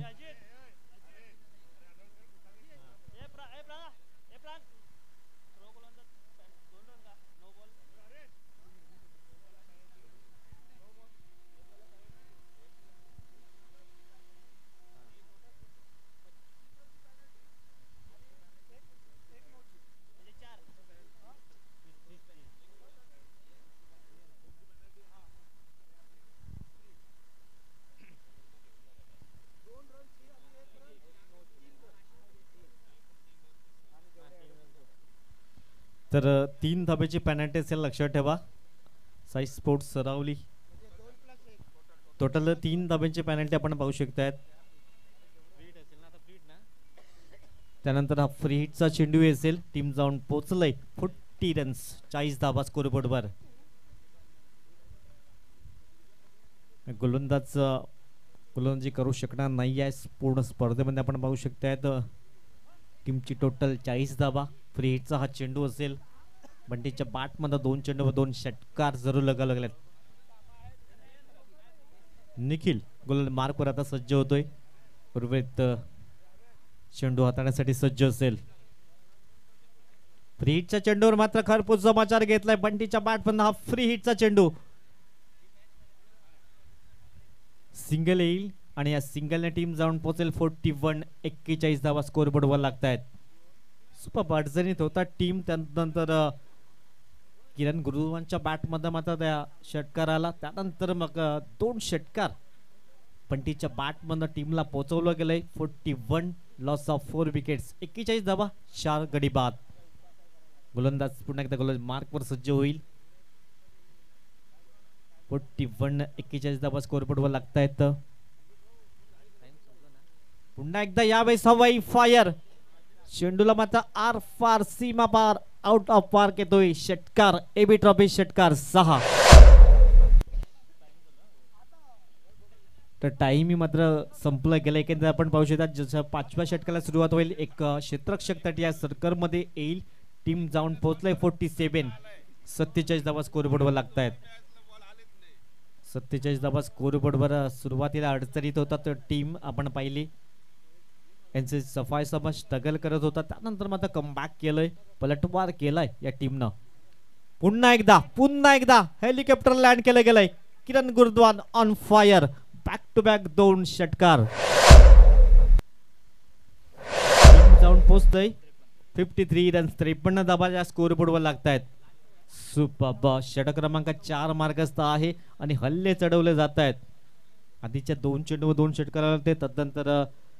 तर तीन धाब्याची पेनल्टी असेल लक्षात ठेवा. साई स्पोर्ट्स सरावली. टोटल तीन धाब्यांची पेनल्टी आपण पाहू शकतायत. त्यानंतर हा फ्री हिटचा चेंडू असेल. टीम जाऊन पोहोचलंय फोर्टी रन्स. चाळीस धाबा स्कोरबोर्डवर. गोलंदाज गोलंदाजी करू शकणार नाही आहे पूर्ण स्पर्धेमध्ये. आपण पाहू शकतायत टीमची टोटल चाळीस धाबा. फ्री हिटचा हा चेंडू असेल. बंटीच्या बॅटमध्ये दोन चेंडूवर दोन षटकार जरूर लगा लागलेत. निखिल गोल मार्कवर आता सज्ज होतोय. उर्वरित चेंडू हाताळण्यासाठी सज्ज असेल. फ्री हिटच्या चेंडूवर मात्र खरपूस समाचार घेतलाय. बंटीच्या बॅटमधून हा फ्री हिटचा चेंडू सिंगल येईल आणि या सिंगलने टीम जाऊन पोहोचेल फोर्टी वन. एक्केचाळीस धावा स्कोरबोर्डवर लागतायत. सुपर अडचणीत होता टीम. त्यानंतर किरण गुरुवांच्या बॅटमध्ये मात्र त्या षटकार आला. त्यानंतर मग दोन षटकार पंटीच्या बॅटमधनं टीमला पोहोचवलं गेलंय. Forty one loss of four wickets. एक्केचाळीस धावा चार गडी बाद. गोलंदाज पुन्हा एकदा गोलंदाज मार्कवर सज्ज होईल. फोर्टी वन एक्केचाळीस धावा स्कोरबोर्डवर लागतायत. पुन्हा एकदा यावेळेस हवाई फायर. चेंडूला मात्र आर फार सीमा पार आउट ऑफ पार्क येतोय. षटकार. एबी ट्रॉफी षटकार सहा. तर टाइम मात्र संपला गेला. एकंदर आपण पाहू शकता जसं पाचव्या षटकाला सुरुवात होईल एक क्षेत्ररक्षक तट या सर्कल मध्ये येईल. टीम जाऊन पोहोचलाय फोर्टी सेवन. सत्तेचाळीस धावा स्कोरबोर्डवर लागतायत. सत्तेचाळीस धावा स्कोरबोर्डवर सुरुवातीला अडचणीत होता तर टीम आपण पाहिली यांचे सफाई समज स्ट्रगल करत होता, त्यानंतर मात्र कमबॅक केलंय, पलटवार केलाय या टीमनं. पुन्हा एकदा पुन्हा एकदा हेलिकॉप्टर लँड केलं गेलंय. Kiran Gurdwan on fire. Back to back दोन षटकार. टीम जाऊन पोहोचतय फिफ्टी थ्री रन. त्रेपन्न धावा या स्कोरबोर्डवर लागतायत. सुपर. षटक क्रमांक चार मार्गस्थ आहे आणि हल्ले चढवले जात आहेत. आधीच्या दोन चेंडू दोन षटकाराला ते तदनंतर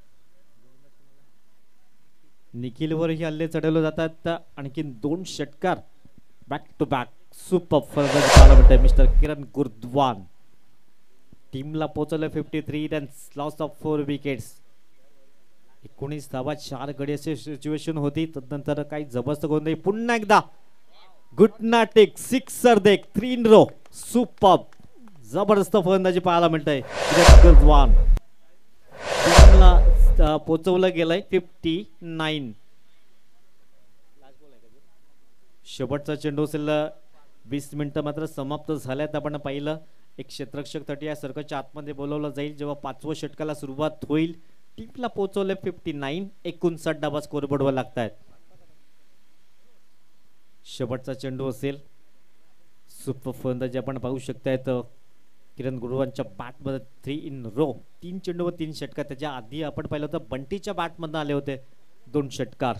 निखिलवरही हल्ले चढवले जातात. आणखी दोन षटकार बॅक टू बॅक. सुपर फरक मिस्टर किरण गुरद्वान. टीमला पोहोचवलं fifty three runs. Loss of four wickets. एकोणीस धावा चार गडी अशी सिच्युएशन होती. तदनंतर काही जबरदस्त गोंधळ. पुन्हा एकदा गुटनाटिक सिक्सर देख थ्री इन रो. सुपर जबरदस्त फलंदाजी पाहायला मिळतंय. गुरद्वान टीमला पोहोचवलं गेलंय फिफ्टी नाईन. शेवटचा चेंडू असेल. वीस मिनिटं मात्र समाप्त झाल्यात. आपण पाहिलं एक क्षेत्ररक्षक तटी या सर्कलच्या आतमध्ये बोलवलं जाईल जेव्हा पाचवं षटकाला सुरुवात होईल. टीमला पोहोचवले फिफ्टी नाईन. एकोणसाठ धावा स्कोरबोर्डवर लागतायत. शेवटचा चेंडू असेल. सुपर फलंदाजी आपण पाहू शकतायत किरण गुरद्वानच्या बॅटमध्ये थ्री इन रो. तीन चेंडू व तीन षटकार. त्याच्या आधी आपण पाहिलं होतं बंटीच्या बॅटमधून आले होते दोन षटकार.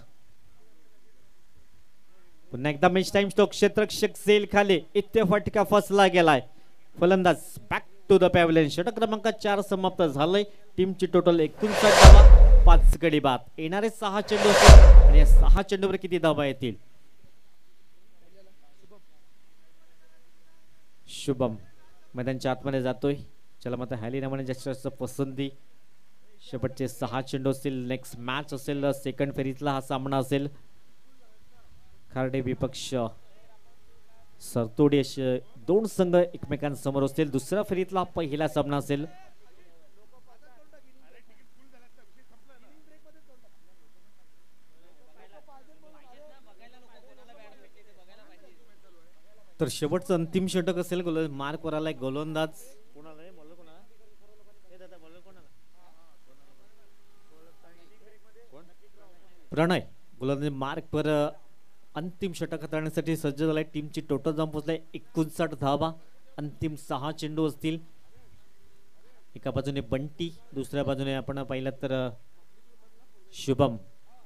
पुन्हा एकदा मॅच टाइम स्टॉक. क्षेत्ररक्षक सेल खाली. इथे फटका फसला गेलाय. फलंदाज बॅक टू द पॅव्हलियन. षटक क्रमांक चार समाप्त झालंय. टीमची टोटल एकोणसाठ धावा पाच गडी बाद. येणारे सहा चेंडू असतील आणि या सहा चेंडूवर किती धावा येतील. शुभम मैदानच्या आतमध्ये जातोय. चला मात्र हॅली नावाने जास्त पसंती. शेवटचे सहा चेंडू असतील. नेक्स्ट मॅच असेल सेकंड फेरीतला हा सामना असेल. खार्डे विपक्ष सरतोडी असे दोन संघ एकमेकांसमोर असतील. दुसऱ्या फेरीतला पहिला सामना असेल. तर शेवटचं अंतिम षटक असेल. गोल मार्क वर आलाय गोलंदाज प्रणय. गोलंदाज मार्क वर अंतिम षटक हाताळण्यासाठी सज्ज झालाय. टीमची टोटल जाऊन पोहोचलाय एकोणसाठ धावा. अंतिम सहा चेंडू असतील. एका बाजूने बंटी, दुसऱ्या बाजूने आपण पाहिलं तर शुभम.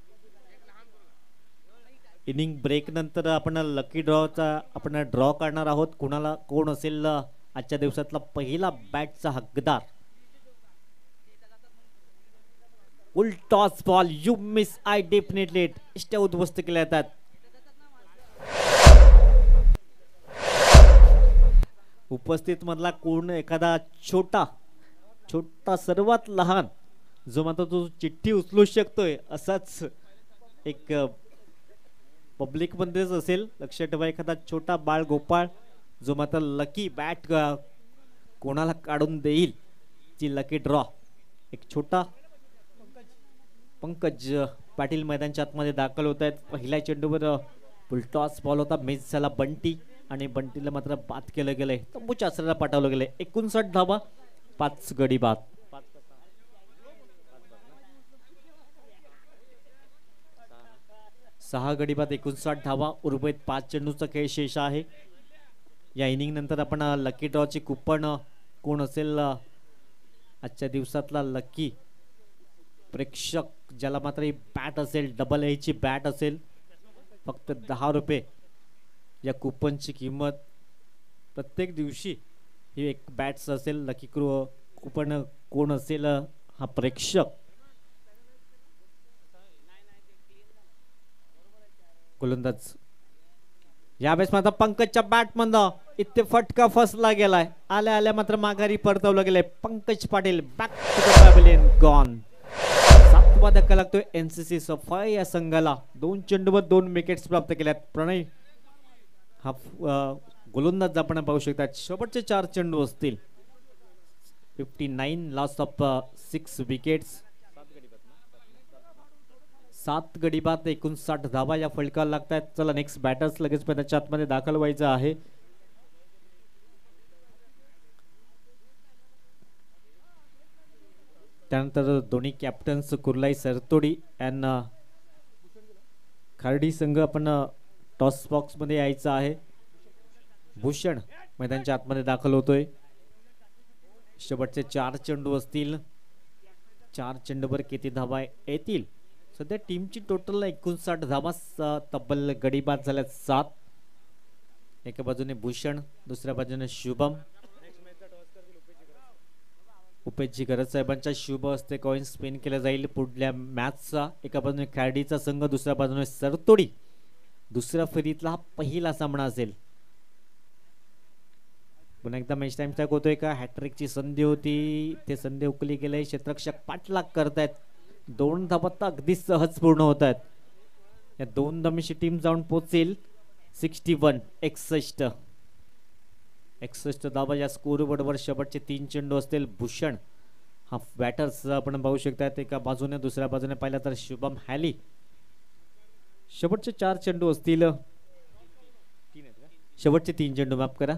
इनिंग ब्रेक नंतर आपण लकी ड्रॉचा आपण ड्रॉ करणार आहोत. कोणाला कोण असेल आजच्या दिवसातला पहिला बॅटचा हकदार. Full toss ball. You miss I definitely. इष्ट्या उद्ध्वस्त केल्या जातात. उपस्थित मधला कोण एखादा छोटा छोटा सर्वात लहान जो मात्र तो चिठ्ठी उचलू शकतोय असाच एक पब्लिक मध्येच असेल. लक्षात ठेवा एखादा छोटा बाळ गोपाळ जो मात्र लकी बॅट कोणाला काढून देईल ती लकी ड्रॉ. एक छोटा पंकज पाटील मैदानच्या आतमध्ये दाखल होत आहेत. पहिल्या चेंडूवर फुलटॉस बॉल होता. मिस झाला बंटी आणि बंटीला मात्र बाद केलं गेलंय. तंबूच्या आसऱ्याला पाठवलं गेलंय. एकोणसाठ धावा पाच गडी बाद. सहा गडी बाद एकोणसाठ धावा. उर्वरित पाच चेंडूचा खेळ शेष आहे. या इनिंग नंतर आपण लकी ड्रॉची कुपन कोण असेल आजच्या दिवसातला लकी प्रेक्षक ज्याला मात्र ही बॅट असेल डबल ए ची बॅट असेल फक्त दहा रुपये या कुपनची किंमत. प्रत्येक दिवशी ही एक बॅट्स असेल. लकी क्रू कुपन कोण असेल हा प्रेक्षक. गोलंदाज यावेळेस मात्र पंकजच्या बॅट मधनं इथे फटका फसला गेलाय. आल्या आल्या मात्र माघारी परतवलं गेलंय. Pankaj Patil back to the pavilion gone. सातवा धक्का लागतोय एनसीसी सफाई या संघाला. दोन चेंडूवर दोन विकेट्स प्राप्त केल्यात. प्रणय हा गोलंदाज आपण पाहू शकता. शेवटचे चार चेंडू असतील. Fifty nine loss of six wickets. सात गडी बाद एकोणसाठ धावा या फलकाला लागतात. चला नेक्स्ट बॅटर्स लगेच मैदानाच्या आतमध्ये दाखल व्हायचं आहे. त्यानंतर दोन्ही कॅप्टन्स कुर्लाई सरतोडी अँड खार्डी संघ आपण टॉस बॉक्स मध्ये यायचं आहे. भूषण मैदानाच्या आतमध्ये दाखल होतोय. शेवटचे चार चेंडू असतील. चार चेंडूवर किती धावा येतील? सध्या टीमची टोटल एकोणसाठ धावा, तब्बल गडी बाद झाल्या सात. एका बाजूने भूषण, दुसऱ्या बाजूने शुभम. उपेशजी गरज साहेबांच्या शुभ हस्ते कॉइन स्पिन केला जाईल पुढल्या मॅचचा. एका बाजूने खॅडीचा संघ, दुसऱ्या बाजूने सरतोडी. दुसऱ्या फेरीतला हा पहिला सामना असेल. पुन्हा एकदा मॅच टाइम टॅग होतोय का? हॅट्रिकची संधी होती, ते संधी उकली गेले. क्षेत्ररक्षक पाठलाग करतायत. दोन धावा तर अगदी सहज पूर्ण होत आहेत. या दोन धावांची टीम जाऊन पोहोचेल सिक्स्टी वन एकसष्ट एकसष्ट धावा या स्कोर बोर्डवर. शेवटचे तीन चेंडू असतील. भूषण हा बॅटर्स आपण पाहू शकतात. एका बाजूने, दुसऱ्या बाजूने पाहिलं तर शुभम हॅली. शेवटचे चार चेंडू असतील. शेवटचे तीन चेंडू माफ करा.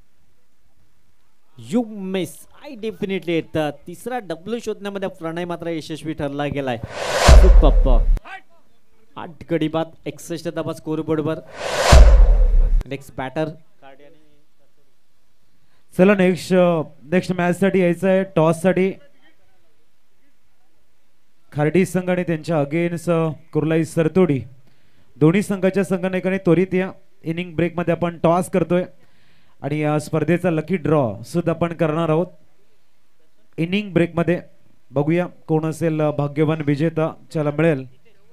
यू मिस आय डेफिनेटली येतात. तिसरा डब्ल्यू शोधण्यामध्ये प्रणय मात्र यशस्वी ठरला गेलाय. पप्पा आठ गडी बाद एकसष्ट धावा स्कोर बोर्डवर. Next batter. चला नेक्स्ट नेक्स्ट मॅच साठी यायचं आहे. टॉस साठी खार्डी संघ आणि त्यांच्या अगेन्स्ट कुर्लाई सरतोडी. दोन्ही संघाच्या संघाने त्वरित या इनिंग ब्रेक मध्ये आपण टॉस करतोय आणि या स्पर्धेचा लकी ड्रॉ सुद्धा आपण करणार आहोत इनिंग ब्रेक मध्ये. बघूया कोण असेल भाग्यवान विजेता. चला मिळेल.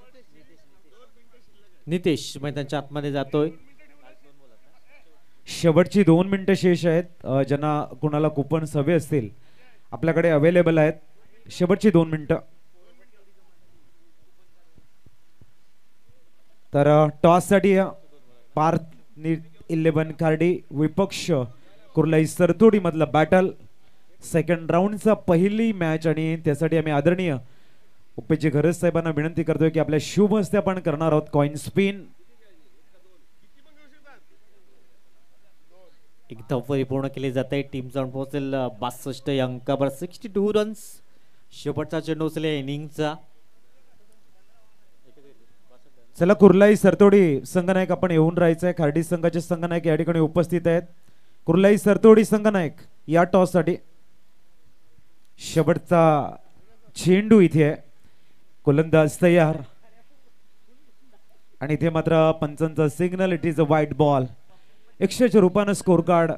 नितेश मैदानाच्या आतमध्ये जातोय. शेवटची दोन मिनिटं शेष आहेत. ज्यांना कुणाला कुपन्स हवे असतील आपल्याकडे अवेलेबल आहेत. शेवटची दोन मिनिटं. तर टॉस साठी पार्थ इलेव्हन खार्डी विपक्ष कुर्लाई सरतोडी मधला बॅटल. सेकंड राऊंडचा पहिली मॅच आणि त्यासाठी आम्ही आदरणीय उपेशजी गरज साहेबांना विनंती करतोय की आपल्या शुभ हस्ते आपण करणार आहोत कॉइन स्पिन. एक धावफळी पूर्ण केली जाते. टीम जाऊन पोहोचेल बासष्ट या अंकावर. सिक्स्टी टू रन्स शेवटचा चेंडू असेल इनिंगचा. चला कुर्लाई सरतोडी संघनायक आपण येऊन राहायचंय. खार्डी संघाचे संघनायक या ठिकाणी उपस्थित आहेत. कुर्लाई सरतोडी संघनायक या टॉस साठी. शेवटचा चेंडू इथे आहे. गोलंदाज तयार आणि इथे मात्र पंचांचा signal. It is a white ball. एकशेच्या रूपानं स्कोर कार्ड.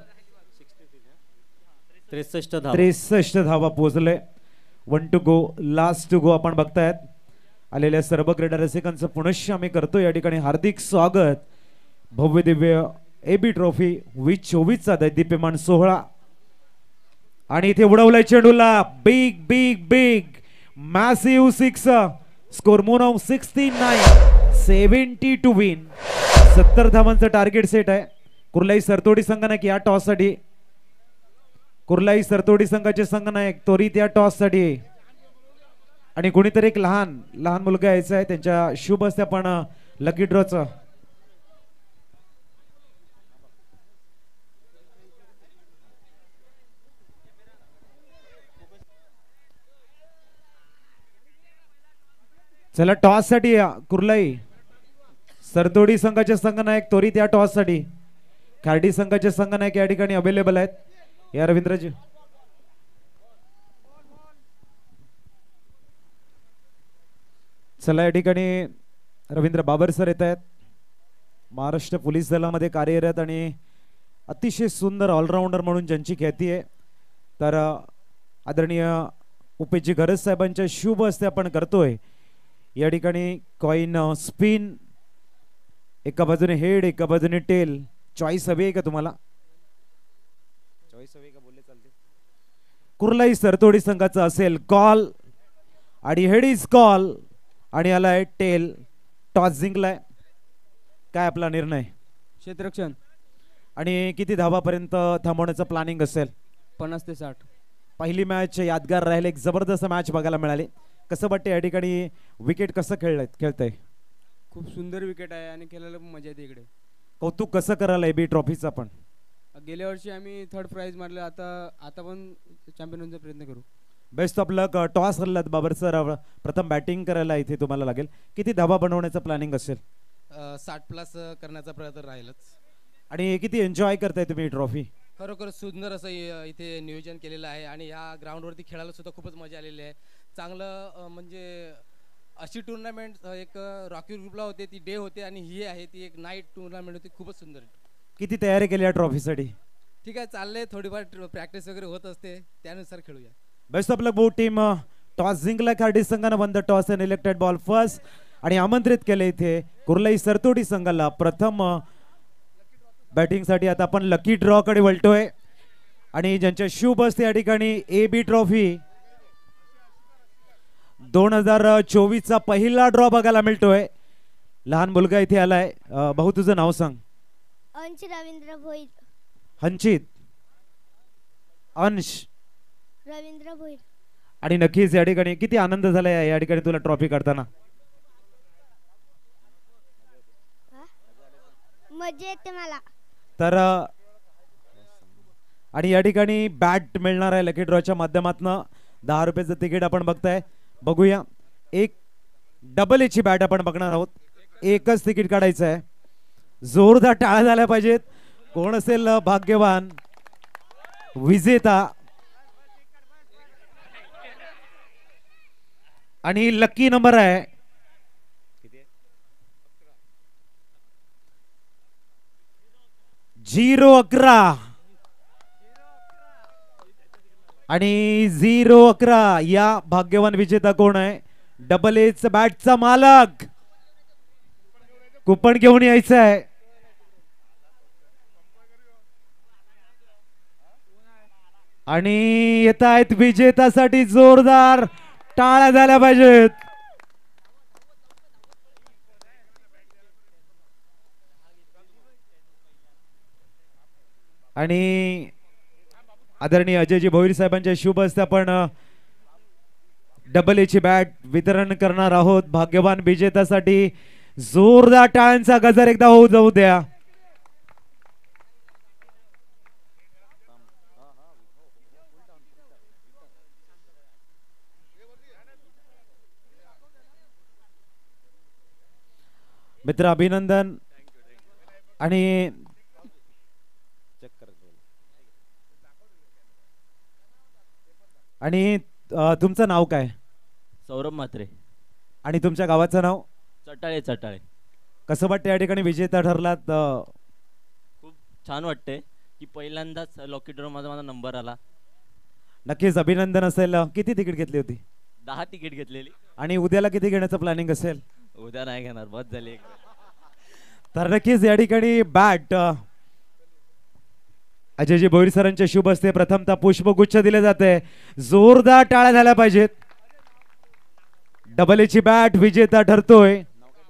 त्रेसष्ट धावा त्रेसष्ट धावा पोहोचले. One to go, last two to. आपण बघतायत आलेल्या सर्व क्रीडा रसिकांचं पुनश्च आम्ही करतो या ठिकाणी हार्दिक स्वागत. भव्य दिव्य एबी ट्रॉफी वीस चोवीसचा दैदिप्यमान सोहळा आणि इथे उडवलाय चेंडूला. Big big big massive six. Score moon of sixty nine seventy to win. सत्तर धावांचं टार्गेट सेट आहे कुर्लाई सरतोडी संघनायक या टॉस साठी. कुर्लाई सरतोडी संघाचे संघनायक त्वरित या टॉस साठी. आणि कोणीतरी एक लहान लहान मुलगा यायचा आहे. त्यांच्या शुभ हस्ते आपण लकी ड्रॉच. चला टॉस साठी या कुर्लाई सरतोडी संघाचे संघनायक त्वरित या टॉस साठी. खार्डी संघाचे संघनायक या ठिकाणी अवेलेबल आहेत. या रवींद्रजी. चला या ठिकाणी रवींद्र बाबर सर येत आहेत. महाराष्ट्र पोलीस दलामध्ये कार्यरत आणि अतिशय सुंदर ऑलराऊंडर म्हणून ज्यांची ख्याती आहे. तर आदरणीय उपेशजी गरज साहेबांच्या शुभ हस्ते आपण करतोय या ठिकाणी कॉइन स्पिन. एका बाजूने हेड, एका बाजूने टेल. चॉईस हवी आहे का तुम्हाला? चॉईस हवी का बोलले चालते. कुर्लाई सरतोडी संघाचा असेल कॉल आणि हेड इज कॉल आणि आलाय टेल. टॉस जिंकलाय. काय आपला निर्णय? क्षेत्ररक्षण. आणि किती धावापर्यंत थांबवण्याचं प्लॅनिंग असेल? पन्नास ते साठ. पहिली मॅच यादगार राहील. एक जबरदस्त मॅच बघायला मिळाली. कसं वाटतं या ठिकाणी विकेट कसं खेळलंय खेळतंय? खूप सुंदर विकेट आहे आणि खेळायला पण मजा येते इकडे. कौतुक कसं करायला एबी ट्रॉफीचं आपण? गेल्या वर्षी आम्ही थर्ड प्राइज मारलं, आता आता पण चॅम्पियन होण्याचा प्रयत्न करू. Best of luck. टॉस हरलात बाबर सर, प्रथम बॅटिंग करायला इथे तुम्हाला लागेल. किती धावा बनवण्याचं प्लॅनिंग असेल? साठ प्लस करण्याचा प्रयत्न राहीलच. आणि किती एन्जॉय करताय तुम्ही ट्रॉफी? खरोखर सुंदर असं इ- इथे नियोजन केलेलं आहे आणि ह्या ग्राउंडवरती खेळायला सुद्धा खूपच मजा आलेली आहे. चांगलं अ, म्हणजे अशी टुर्नामेंट एक रॉकी ग्रुपला होते, ती डे होते आणि ही आहे ती एक नाईट टुर्नामेंट होती. खूपच सुंदर. किती तयारी केली या ट्रॉफीसाठी? ठीक आहे, चाललंय थोडीफार प्रॅक्टिस वगैरे होत असते, त्यानुसार खेळूया. Best of luck both team. Toss जिंकला खाडी संघानं, won the toss and elected ball first आणि आमंत्रित केले इथे कुर्लाई सरतोडी संघाला प्रथम बॅटिंग साठी. आता आपण लकी ड्रॉ कडे वळतोय आणि ज्यांच्या शुभ असते या ठिकाणी ए बी ट्रॉफी दोन हजार चोवीस चा पहिला ड्रॉ बघायला मिळतोय. लहान मुलगा इथे आलाय. अं, भाऊ तुझं नाव सांग. अंश रवींद्र भोईर. हंचित अंश रवींद्र भोईर. आणि नक्कीच या ठिकाणी किती आनंद झाला या या ठिकाणी तुला ट्रॉफी काढताना? मजा येते मला. तर अ, आणि या ठिकाणी बॅट मिळणार आहे लकी ड्रॉच्या माध्यमातून. दहा रुपयाचं तिकीट आपण बघताय. बघूया, एक डबल एची बॅट आपण बघणार आहोत. एकच तिकीट काढायचं आहे. जोरदार टाळ्या झाल्या पाहिजेत. कोण असेल भाग्यवान विजेता? आणि लकी नंबर आहे झिरो अकरा आणि झिरो अकरा. या भाग्यवान विजेता कोण आहे? डबल एच बॅटचा मालक. कुपन घेऊन यायचं आहे. आणि येत आहेत विजेतासाठी जोरदार टाळ्या झाल्या पाहिजेत. आणि आदरणीय अजयजी भोईर साहेबांच्या शुभ हस्ते आपण डबल एची बॅट वितरण करणार आहोत भाग्यवान विजेत्यासाठी. जोरदार टाळ्यांचा गजर एकदा होऊ जाऊ द्या. मित्र अभिनंदन. आणि आणि अ, तुमचं नाव काय? सौरभ म्हात्रे. आणि तुमच्या गावाचं नाव? चटाळे. चटाळे. कसं वाटतं या ठिकाणी विजेता ठरलात? अ, खूप छान वाटते की पहिल्यांदाच लॉकी ड्रॉ माझा माझा नंबर आला. नक्कीच अभिनंदन असेल. किती तिकीट घेतली होती? दहा तिकीट घेतलेली. आणि उद्याला किती घेण्याचं प्लॅनिंग असेल? उद्या नाही घेणार, बस झाली. तर नक्कीच या ठिकाणी बॅट अजयजी भोईर सरांच्या शुभ हस्ते प्रथमतः पुष्पगुच्छ दिले जाते. जोरदार टाळ्या झाल्या पाहिजेत. डबल एची बॅट विजेता ठरतोय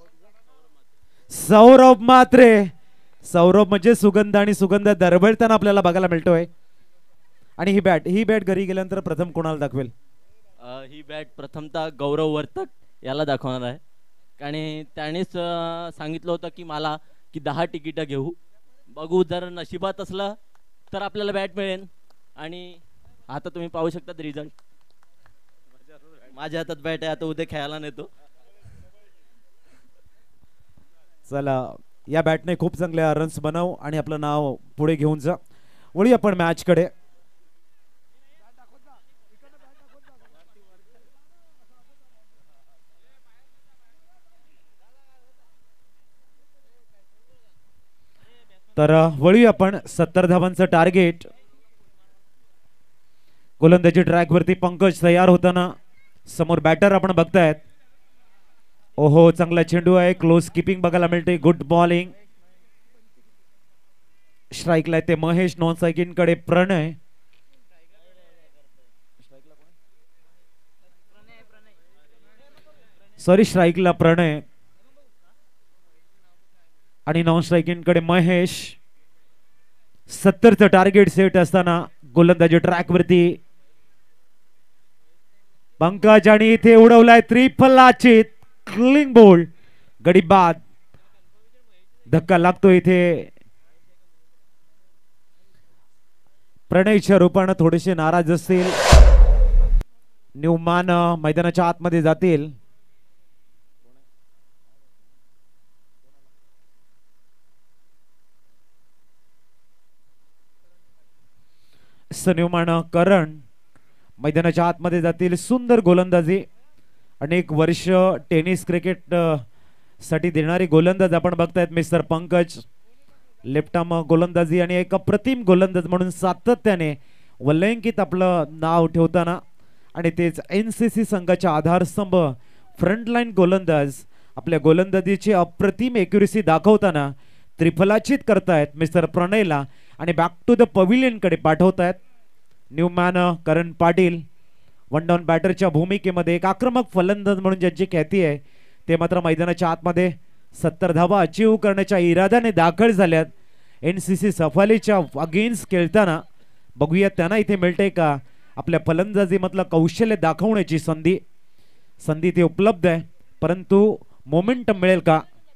सौरभ म्हात्रे. सौरभ म्हणजे सुगंध आणि सुगंध दरबळताना आपल्याला बघायला मिळतोय. आणि ही बॅट ही बॅट घरी गेल्यानंतर प्रथम कोणाला दाखवेल? अ, ही बॅट प्रथमतः गौरव वर्तक याला दाखवणार आहे. आणि त्यानेच अ, सांगितलं होतं की मला की दहा तिकीटं घेऊ. बघू, जर नशिबात असलं तर आपल्याला बॅट मिळेल. आणि आता तुम्ही पाहू शकता रिझल्ट. माझ्या हातात बॅट आहे, आता उद्या खेळायला नेतो. चला, या बॅटने खूप चांगल्या रन्स बनव आणि आपलं नाव पुढे घेऊन जा. वळी आपण मॅच कडे. तर वळूया आपण. सत्तर धावांचं टार्गेट. गोलंदाजी ट्रॅक वरती पंकज तयार होताना. समोर बॅटर आपण बघतायत. ओहो, चांगला चेंडू आहे. क्लोज किपिंग बघायला मिळते. Good bowling. स्ट्राईकला ते महेश. नॉन स्ट्रायकिंग कडे प्रणय. सॉरी, स्ट्राईकला प्रणय आणि नॉन स्ट्रायकिंग कडे महेश. सत्तरचं टार्गेट सेट असताना गोलंदाजी ट्रॅक वरती पंकज आणि इथे उडवलाय त्रिफलाचित क्लिंग बोल्ड, गडी बाद. धक्का लागतो इथे. प्रणयच्या रूपानं थोडेसे नाराज असतील. न्यूमॅन मैदानाच्या आतमध्ये जातील. न्यूमॅन करण मैदानाच्या आतमध्ये जातील. सुंदर गोलंदाजी, अनेक वर्ष टेनिस क्रिकेट साठी देणारी गोलंदाज आपण बघतायत मिस्टर पंकज. लेफ्ट आर्म गोलंदाजी आणि एक अप्रतिम गोलंदाज म्हणून सातत्याने वलयंकित आपलं नाव ठेवताना आणि तेच एन सी सी संघाच्या आधारस्तंभ फ्रंटलाईन गोलंदाज आपल्या गोलंदाजीची अप्रतिम एक्युरेसी दाखवताना त्रिफलाचित करतायत मिस्टर प्रणयला आणि बॅक टू द पविलियन कडे पाठवतायत. New man Karan Patil one down बॅटरच्या भूमिकेमध्ये एक आक्रमक फलंदाज म्हणून ज्यांची ख्याती आहे ते मात्र मैदानाच्या आतमध्ये सत्तर धावा अचीव करण्याच्या इराद्याने दाखल झाल्यात. एन सी सी सफालीच्या अगेन्स्ट खेळताना बघूया त्यांना इथे मिळते का आपल्या फलंदाजीमधलं कौशल्य दाखवण्याची संधी. संधी ती उपलब्ध आहे, परंतु मोमेंटम मिळेल का?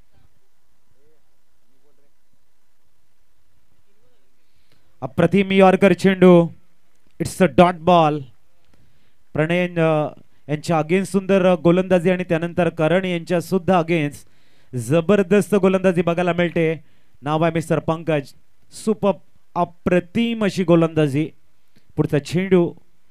अप्रतिम यॉर्कर चेंडू, it's a dot ball. Pranay यांच्या अगेन्स्ट सुंदर गोलंदाजी आणि त्यानंतर करण यांच्या सुद्धा अगेन्स्ट जबरदस्त गोलंदाजी बघायला मिळते. नाव आहे मिस्टर पंकज. सुपर अप्रतिम अशी गोलंदाजी. पुढचा चेंडू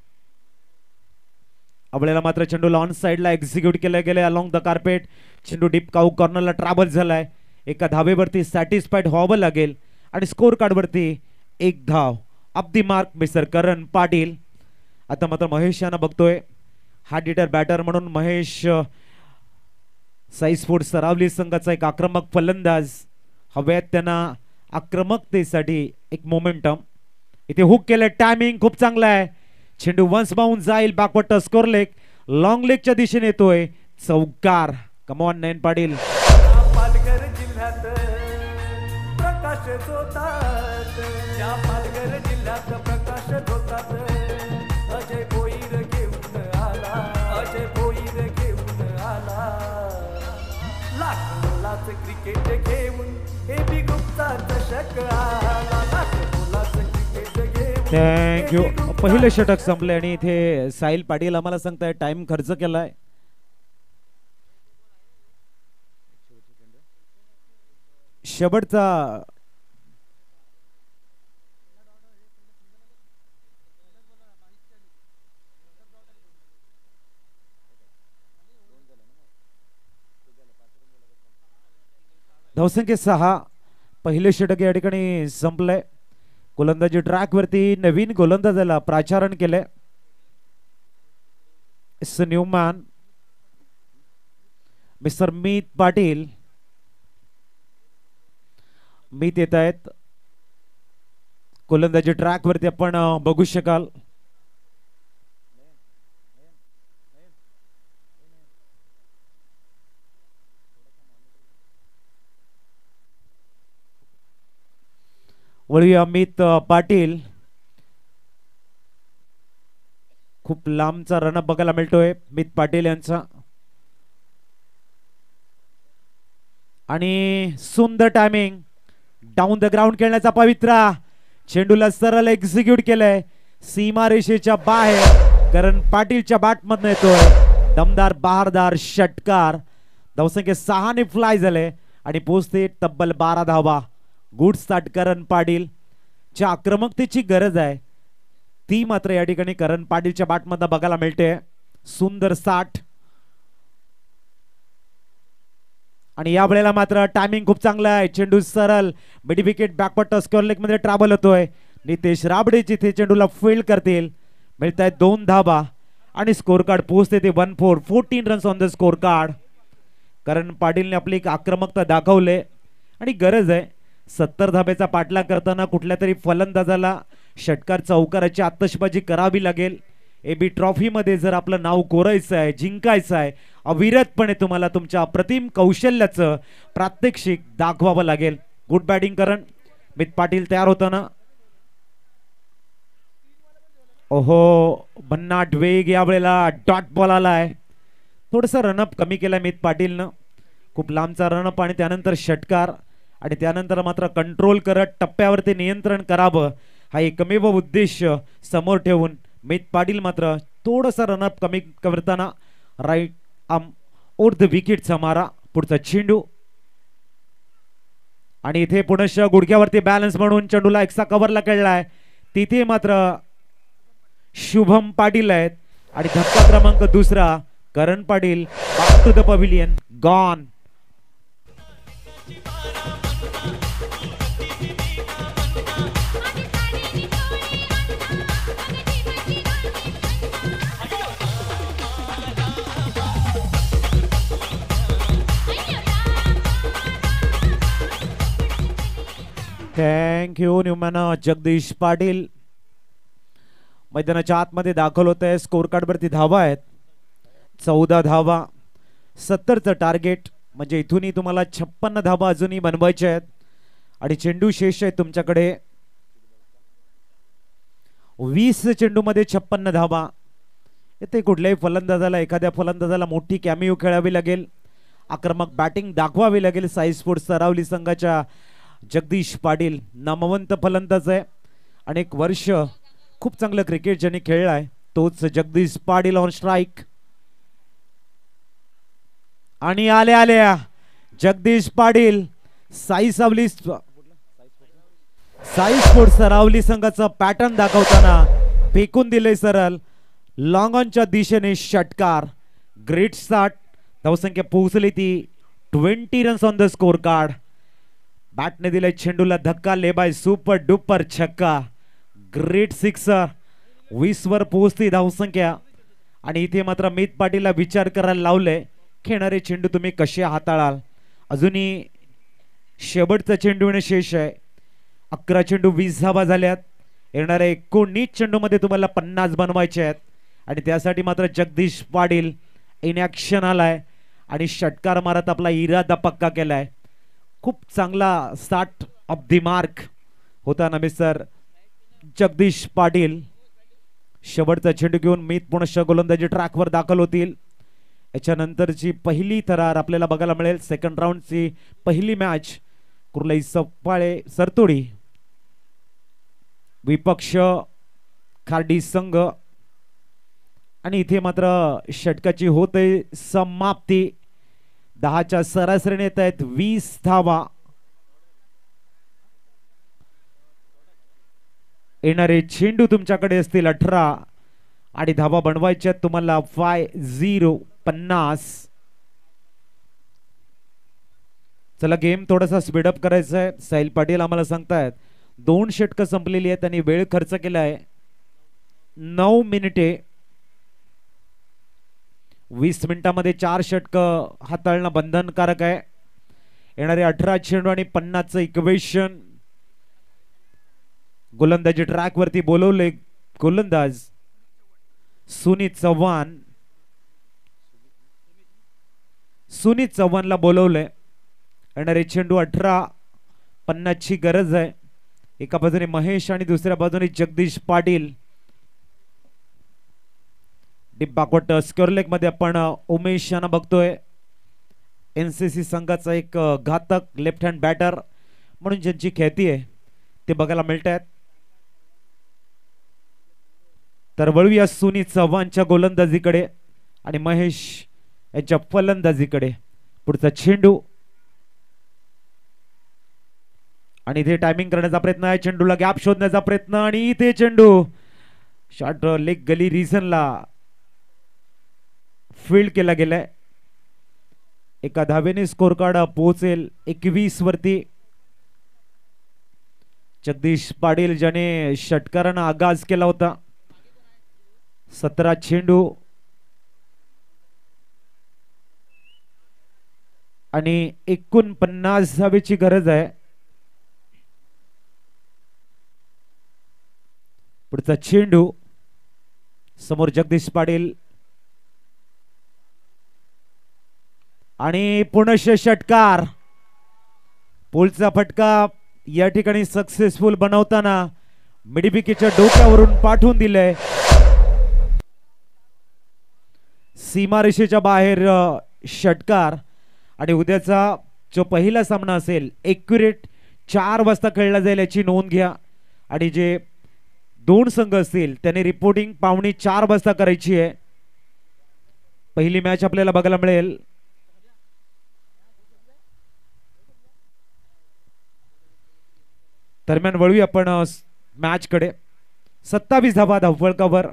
आवळेला मात्र चेंडू ऑन साइडला एक्झिक्यूट केला गेले अलॉंग द कार्पेट. चेंडू डीप काऊ कॉर्नरला ट्रॅव्हल झालाय. एका धावेवरती सॅटिस्फाईड व्हावं लागेल आणि स्कोर कार्ड वरती एक धाव. Up the mark mister Karan Patil. आता मात्र महेश यांना बघतोय. हार्ड हिटर बॅटर म्हणून महेश साई स्पोर्ट्स सरावली संघाचा एक आक्रमक फलंदाज. हव्यात त्यांना आक्रमकतेसाठी एक मोमेंटम. इथे हुक केलं. टायमिंग खूप चांगला आहे. चेंडू वन्स बाउंड जाईल backward touch score leg. Long लेगच्या दिशेने येतोय. चौकार. कमॉन नयन पाटील. पालघर जिल्ह्यात प्रकाश होतात. या पालघर जिल्ह्यात प्रकाश होतात. अजय भोईर घेऊन आला. अजय भोईर घेऊन आला. लाख मोलाच क्रिकेट घेऊन एबी गुप्ता चषक आला. लाख मोलाच क्रिकेट घेऊन. थँक्यू. पहिलं षटक संपले आणि इथे साहिल पाटील आम्हाला सांगताय टाइम खर्च केलाय. शेवटचा धावसंख्या सहा. पहिले षटक या ठिकाणी संपलंय. गोलंदाजी ट्रॅक वरती नवीन गोलंदाजाला प्राचारण केलंय. न्यूमॅन मिस्टर मीत पाटील मीत येत आहेत. गोलंदाजी ट्रॅक वरती आपण बघू शकाल. वळूया अमित पाटील. खूप लांबचा रनअप बघायला मिळतोय मित पाटील यांचा. आणि सुंदर टायमिंग. डाऊन द ग्राउंड खेळण्याचा पवित्रा. चेंडूला सरळ एक्झिक्यूट केलंय सीमा रेषेच्या बाहेर. करण पाटीलच्या बॅट मधून येतोय दमदार बहारदार षटकार. धावसंख्या सहाने फ्लाय झाले आणि पोहोचते तब्बल बारा धावा. Good start Karan Patil. च्या आक्रमकतेची गरज आहे ती मात्र या ठिकाणी करण पाटीलच्या बॅट मध्ये बघायला मिळते. सुंदर साठ. आणि या वेळेला मात्र टायमिंग खूप चांगला आहे. चेंडू सरळ mid wicket backward touch square leg मध्ये ट्रॅव्हल होतोय. नितेश राबडे जिथे चेंडूला फील्ड करतील. मिळत आहेत दोन धाबा आणि स्कोर कार्ड पोहोचते ते one four. Fourteen runs on the score card. Karan पाटीलने आपली एक आक्रमकता दाखवले आणि गरज आहे सत्तर धाब्याचा पाठलाग करताना कुठल्या तरी फलंदाजाला षटकार चौकाराची आतषबाजी करावी लागेल. एबी ट्रॉफी मध्ये जर आपलं नाव कोरायचं आहे जिंकायचं आहे अविरतपणे तुम्हाला तुमच्या अप्रतिम कौशल्याचं प्रात्यक्षिक दाखवावं लागेल. Good batting Karan. मित पाटील तयार होताना ओहो भन्नाट वेग यावेळेला डॉट बॉल आलाय. थोडंसं रनअप कमी केला मीत पाटीलनं. खूप लांबचा रनअप आणि त्यानंतर षटकार आणि त्यानंतर मात्र कंट्रोल करत टप्प्यावरती नियंत्रण करावं हा एकमेव उद्देश समोर ठेवून मीत पाटील मात्र थोडंसं रनअप कमी करताना राईट आर्म ओव्हर द विकेटचा मारा. पुढचा चेंडू आणि इथे पुनश्च गुडघ्यावरती बॅलन्स म्हणून चेंडूला एकसा कव्हरला खेळलाय. तिथे मात्र शुभम पाटील आहेत आणि धक्का क्रमांक दुसरा Karan Patil back to the pavilion gone. Thank you new man Jagdish Patil. मैदानाच्या आतमध्ये दाखल होत आहे. स्कोर कार्ड वरती धावा आहेत चौदा धावा. सत्तरचं टार्गेट म्हणजे इथूनही तुम्हाला छप्पन्न धावा अजूनही बनवायच्या आहेत आणि चेंडू शेष आहे तुमच्याकडे वीस चेंडू मध्ये छप्पन्न धावा. येथे कुठल्याही फलंदाजाला एखाद्या फलंदाजाला मोठी कॅमिओ खेळावी लागेल. आक्रमक बॅटिंग दाखवावी लागेल. साई स्पोर्ट्स सरावली संघाच्या जगदीश पाटील नामवंत फलंदाज आहे. अनेक वर्ष खूप चांगलं क्रिकेट ज्यांनी खेळलाय तोच जगदीश पाटील ऑन स्ट्राईक. आणि आल्या आल्या जगदीश पाटील साई सावली साई स्पोर्ट्स सरावली संघाचा पॅटर्न दाखवताना फेकून दिले सरळ लॉंग ऑनच्या दिशेने षटकार. Great start. धावसंख्या पोहोचली ती twenty runs on the score card. बॅटने दिले चेंडूला धक्का. ले बाय सुपर डुपर छक्का. Great sixer. वीस वर पोहोचती धावसंख्या आणि इथे मात्र मीत पाटीलला विचार करायला लावले खेळणारे चेंडू तुम्ही कसे हाताळाल. अजूनही शेवटचा चेंडू येणे शेष आहे. अकरा चेंडू वीस धावा झाल्यात. येणाऱ्या एकोणीस चेंडू मध्ये तुम्हाला पन्नास बनवायचे आहेत आणि त्यासाठी मात्र जगदीश पाटील इन ऍक्शन आलाय आणि षटकार मारत आपला इरादा पक्का केलाय. खूप चांगला स्टार्ट ऑफ द मार्क होता ना मिस्टर जगदीश पाटील. शेवटचा चेंडू घेऊन मीत पुनश्च गोलंदाजी ट्रॅकवर दाखल होतील. याच्यानंतरची पहिली थरार आपल्याला बघायला मिळेल. सेकंड राऊंडची पहिली मॅच कुर्लाई सफाळे सरतोडी विपक्ष खार्डी संघ आणि इथे मात्र षटकाची होते समाप्ती. दहाच्या सरासरीने येत आहेत वीस धावा. येणारे चेंडू तुमच्याकडे असतील अठरा आणि धावा बनवायच्या तुम्हाला फाय झिरो पन्नास. चला गेम थोडासा स्पीडअप करायचा आहे. साहिल पाटील आम्हाला सांगतायत दोन षटकं संपलेली आहेत आणि वेळ खर्च केलाय नऊ मिनिटे. वीस मिनिटांमध्ये चार षटकं हाताळणं बंधनकारक आहे. येणारे अठरा चेंडू आणि पन्नासचं इक्वेशन. गोलंदाजी ट्रॅक वरती बोलवले गोलंदाज सुनीत चव्हाण. सुनीत चव्हाणला बोलवले. येणारे चेंडू अठरा पन्नासची गरज आहे. एका बाजूने महेश आणि दुसऱ्या बाजूने जगदीश पाटील. डिब्बाकोट स्क्वेअरलेग मध्ये आपण उमेश यांना बघतोय. एनसीसी संघाचा एक घातक लेफ्ट हँड बॅटर म्हणून ज्यांची ख्याती आहे ते बघायला मिळत आहेत. तर वळूया सुनीत चव्हाणच्या गोलंदाजीकडे आणि महेश यांच्या फलंदाजीकडे. पुढचा चेंडू आणि इथे टायमिंग करण्याचा प्रयत्न आहे. चेंडूला गॅप शोधण्याचा प्रयत्न आणि इथे चेंडू शॉर्ट लेग गली रिझनला फील्ड केला गेलाय. एका धावेने स्कोर कार्ड पोहोचेल एकवीस वरती. जगदीश पाटील ज्याने षटकारानं आगाज केला होता. सतरा चेंडू आणि एकोणपन्नास धावेची गरज आहे. पुढचा चेंडू समोर जगदीश पाटील आणि पुनश्च षटकार. पुलचा फटका या ठिकाणी सक्सेसफुल बनवताना मिडीपिकेच्या डोक्यावरून पाठवून दिलंय. सीमारेषेच्या बाहेर अ, षटकार. आणि उद्याचा जो पहिला सामना असेल एक्युरेट चार वाजता खेळला जाईल याची नोंद घ्या. आणि जे दोन संघ असतील त्यांनी रिपोर्टिंग पावणे चार वाजता करायची आहे. पहिली मॅच आपल्याला बघायला मिळेल. दरम्यान वळूया आपण मॅच कडे. सत्तावीस धावा धावफलकावर.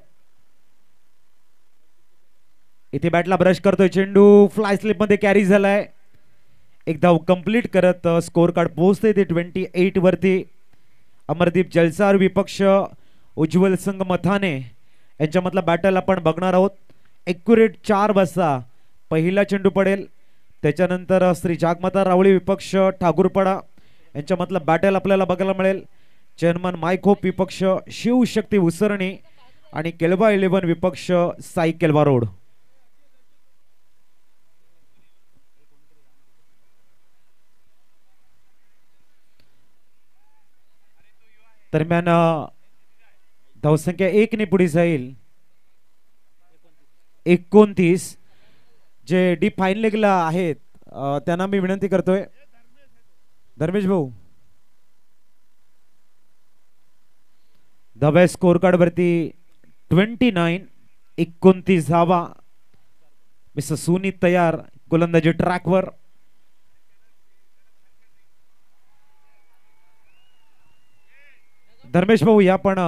इथे बॅटला ब्रश करतोय चेंडू फ्लाय स्लिप मध्ये कॅरी झालाय. एक धाव कंप्लीट करत स्कोर कार्ड पोहोचते ते ट्वेंटी एट वरती. अमरदीप जलसार विपक्ष उज्ज्वल संघ मथाने यांच्यामधला बॅटल आपण बघणार आहोत. एक्युरेट चार वाजता पहिला चेंडू पडेल. त्याच्यानंतर श्री जागमाता रावळी विपक्ष ठाकूरपाडा यांच्यामधला बॅटल आपल्याला बघायला मिळेल. चेअरमन मायखोप विपक्ष शिवशक्ती उसरणी आणि केलवा इलेव्हन विपक्ष साई केलवा रोड. दरम्यान धावसंख्या एक ने पुढे जाईल. एकोणतीस जे डी फाईन लेगला आहेत अ, त्यांना मी विनंती करतोय. धर्मेश भाऊ धाव्या स्कोर कार्ड वरती ट्वेंटी नाईन एकोणतीस धावा. मिस्टर सुनीत तयार गोलंदाजी ट्रॅकवर. धर्मेश भाऊ या पण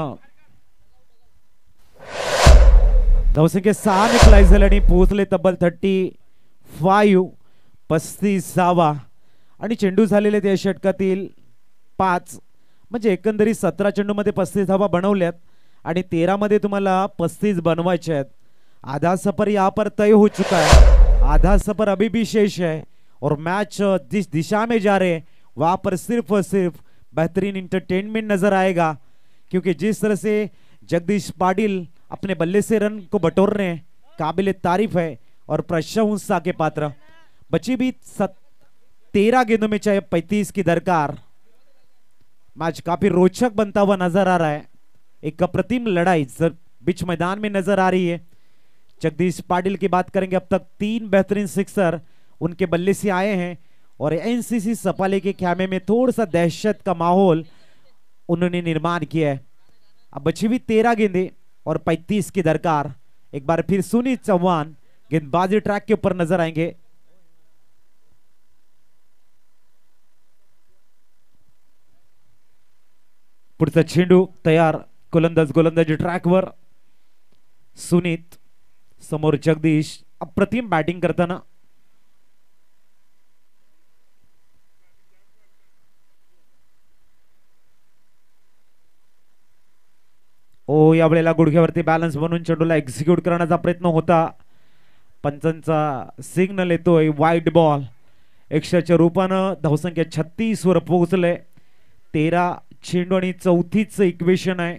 धावसंख्या सहा ने फ्लाय झाले आणि पोहोचले तब्बल थर्टी फाईव्ह पस्तीस धावा. आणि चेंडू झालेले त्या षटकातील पाच म्हणजे एकंदरीत सतरा चेंडू मध्ये पस्तीस धावा बनवल्यात आणि तेरा मध्ये तुम्हाला पस्तीस बनवायचे आहेत. आधा सफर यहाँ पर तय हो चुका है. आधा सफर अभी भी शेष है और मैच जिस दिशा में जा रहे हैं वहां पर सिर्फ और सिर्फ बेहतरीन इंटरटेनमेंट नजर आएगा. क्योंकि जिस तरह से जगदीश पाटिल अपने बल्ले से रन को बटोर रहे हैं काबिल तारीफ है और प्रशंसा के पात्र. बची भी तेरह गेंदों में चाहे पैंतीस की दरकार. मैच काफी रोचक बनता हुआ नजर आ रहा है. एक अप्रतिम लड़ाई बीच मैदान में नजर आ रही है. जगदीश पाटिल की बात करेंगे अब तक तीन बेहतरीन सिक्सर उनके बल्ले से आए हैं और एनसीसी सपाले के खेमे में थोड़ा सा दहशत का माहौल उन्होंने निर्माण किया है. अब बची हुई तेरह गेंदे और पैंतीस की दरकार. एक बार फिर सुनीत चौहान गेंदबाजी ट्रैक के ऊपर नजर आएंगे. पुढचा चेंडू तयार. गोलंदाज गोलंदाजी ट्रॅकवर. सुनीत समोर जगदीश अप्रतिम बॅटिंग करताना. ओ यावेळेला गुडघ्यावरती बॅलन्स बनवून चेंडूला एक्झिक्यूट करण्याचा प्रयत्न होता. पंचांचा सिग्नल येतोय वाईट बॉल. एक्स्ट्राच्या रूपानं धावसंख्या छत्तीस वर पोहोचले. तेरा चेंडू आणि चौथीच इक्वेशन आहे.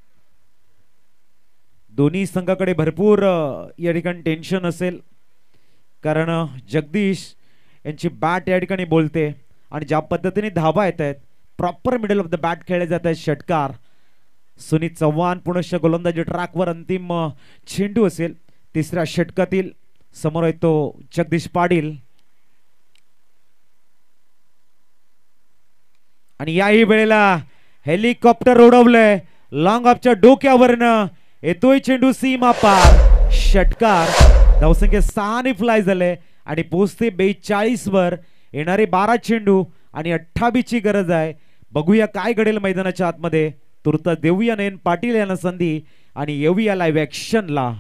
दोन्ही संघाकडे भरपूर या ठिकाणी टेन्शन असेल कारण जगदीश यांची बॅट या ठिकाणी बोलते आणि ज्या पद्धतीने धावा येत आहेत proper middle of the bat खेळले जात आहेत षटकार. सुनीत चव्हाण पुनश्च गोलंदाजी ट्रॅकवर. अंतिम चेंडू असेल तिसऱ्या षटकातील. समोर येतो जगदीश पाटील आणि याही वेळेला हेलिकॉप्टर उडवलंय लॉंग ऑफच्या डोक्यावरनं. येतोय चेंडू सीमा पार. षटकार. धावसंख्या सहा ने फ्लाय झाले आणि पोहोचते बेचाळीस वर. येणारे बारा चेंडू आणि अठ्ठावीस ची गरज आहे. बघूया काय घडेल मैदानाच्या आतमध्ये. तुर्त देऊया नयन पाटील यांना संधी आणि येऊया लाईव्ह ऍक्शनला.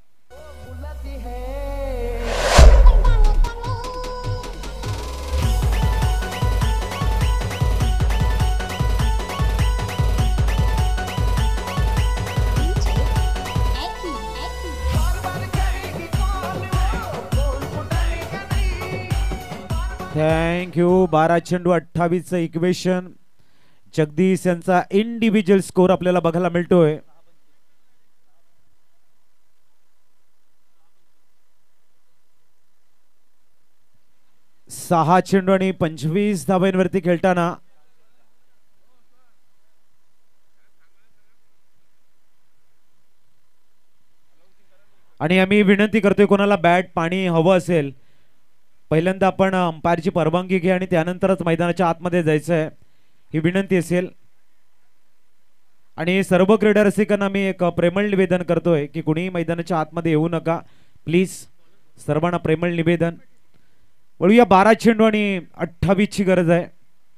थँक्यू. बारा चेंडू अठ्ठावीस इक्वेशन. जगदीश यांचा इंडिव्हिज्युअल स्कोर आपल्याला बघायला मिळतोय. सहा चेंडू आणि पंचवीस धावांवरती खेळताना आणि आम्ही विनंती करतोय कोणाला बॅट पाणी हवं असेल पहिल्यांदा आपण अंपायरची परवानगी घ्या आणि त्यानंतरच मैदानाच्या आतमध्ये जायचं आहे ही विनंती असेल. आणि सर्व क्रीडा रसिकांना मी एक प्रेमळ निवेदन करतोय की कुणीही मैदानाच्या आतमध्ये येऊ नका प्लीज. सर्वांना प्रेमळ निवेदन. वळूया बारा चेंडू आणि अठ्ठावीस ची गरज आहे.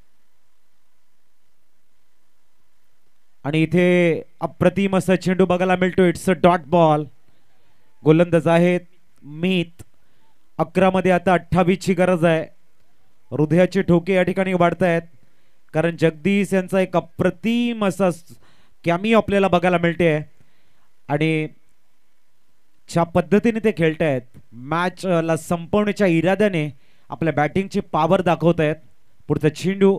आणि इथे अप्रतिम असा चेंडू बघायला मिळतो. It's a dot ball. गोलंदाज आहेत मीत. अकरा मध्ये आता अठ्ठावीस ची गरज आहे. हृदयाचे ठोके या ठिकाणी वाढत आहेत कारण जगदीश यांचा एक अप्रतिम असा कॅमी आपल्याला बघायला मिळते आणि ज्या पद्धतीने ते खेळत आहेत मॅच ला संपवण्याच्या इराद्याने आपल्या बॅटिंगची पॉवर दाखवत आहेत. पुढचा चेंडू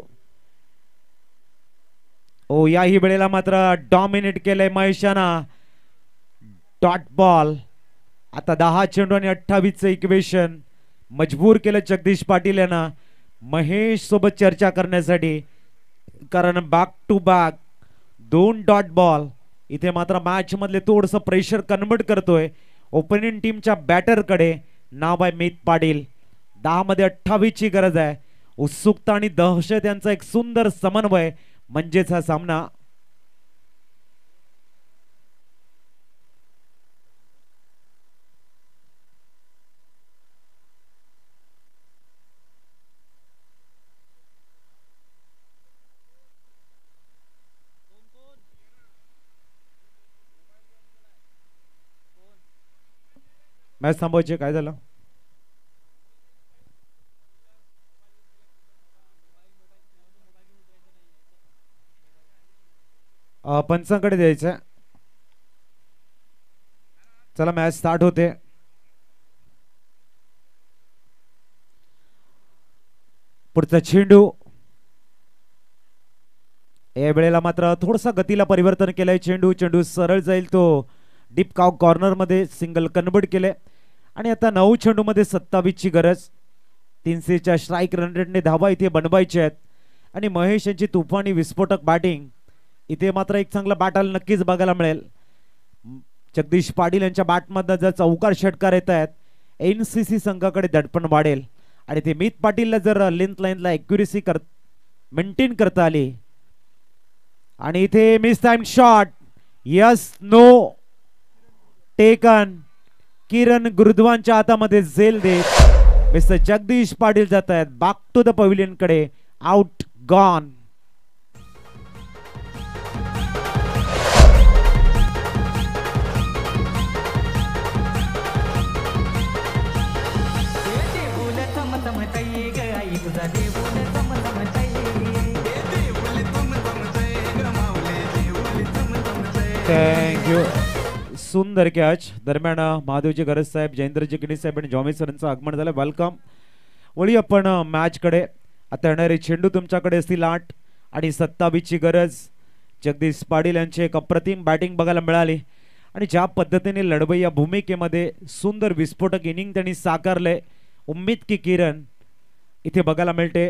ओ याही वेळेला मात्र डॉमिनेट केलंय महेशाना. Dot ball. आता दहा चेंडू आणि अठ्ठावीस चं इक्वेशन मजबूर केलं जगदीश पाटील यांना महेश सोबत चर्चा करण्यासाठी कारण बॅक टू बॅक दोन डॉट बॉल. इथे मात्र मॅच मधले थोडस प्रेशर कन्वर्ट करतोय ओपनिंग टीमच्या बॅटर कडे. नाव आहे मीत पाटील. दहा मध्ये अठ्ठावीस ची गरज आहे. उत्सुकता आणि दहशत यांचा एक सुंदर समन्वय म्हणजेच हा सामना. मॅच थांबवायची काय झालं. पंचांकडे द्यायचं. चला मॅच स्टार्ट होते. पुढचा चेंडू या वेळेला मात्र थोडसा गतीला परिवर्तन केलंय. चेंडू चेंडू सरळ जाईल तो डीप काव कॉर्नर मध्ये सिंगल कन्वर्ट केले आणि आता नऊ चेंडू मध्ये सत्तावीस ची गरज. तीनशेच्या स्ट्राईक रन रेटने धावा इथे बनवायचे आहेत आणि महेश यांची तुफानी विस्फोटक बॅटिंग इथे मात्र एक चांगला बॅटल नक्कीच बघायला मिळेल. जगदीश पाटील यांच्या बॅटमधनं जर चौकार षटकार येत आहेत एनसीसी संघाकडे दडपण वाढेल आणि ते मीत पाटीलला जर लेंथ लाईनला एक्युरेसी कर मेंटेन करता आली आणि इथे miss time shot. Yes no taken. Kiran गुरुद्वांच्या हातामध्ये झेल देत मिस्टर जगदीश पाटील जात आहेत बॅक टू द पवेलियन कडे. Out gone. थँक्यू. सुंदर कॅच. दरम्यान महादेवजी गरज साहेब जयेंद्रजी किणी साहेब आणि जॉमी सरांचं आगमन झालं. वेलकम. वळी आपण मॅच कडे. आता येणारे चेंडू तुमच्याकडे असतील आठ आणि सत्तावीस ची गरज. जगदीश पाटील यांची एक अप्रतिम बॅटिंग बघायला मिळाली आणि ज्या पद्धतीने लढवई या भूमिकेमध्ये सुंदर विस्फोटक इनिंग त्यांनी साकारले. उम्मीद की किरण इथे बघायला मिळते.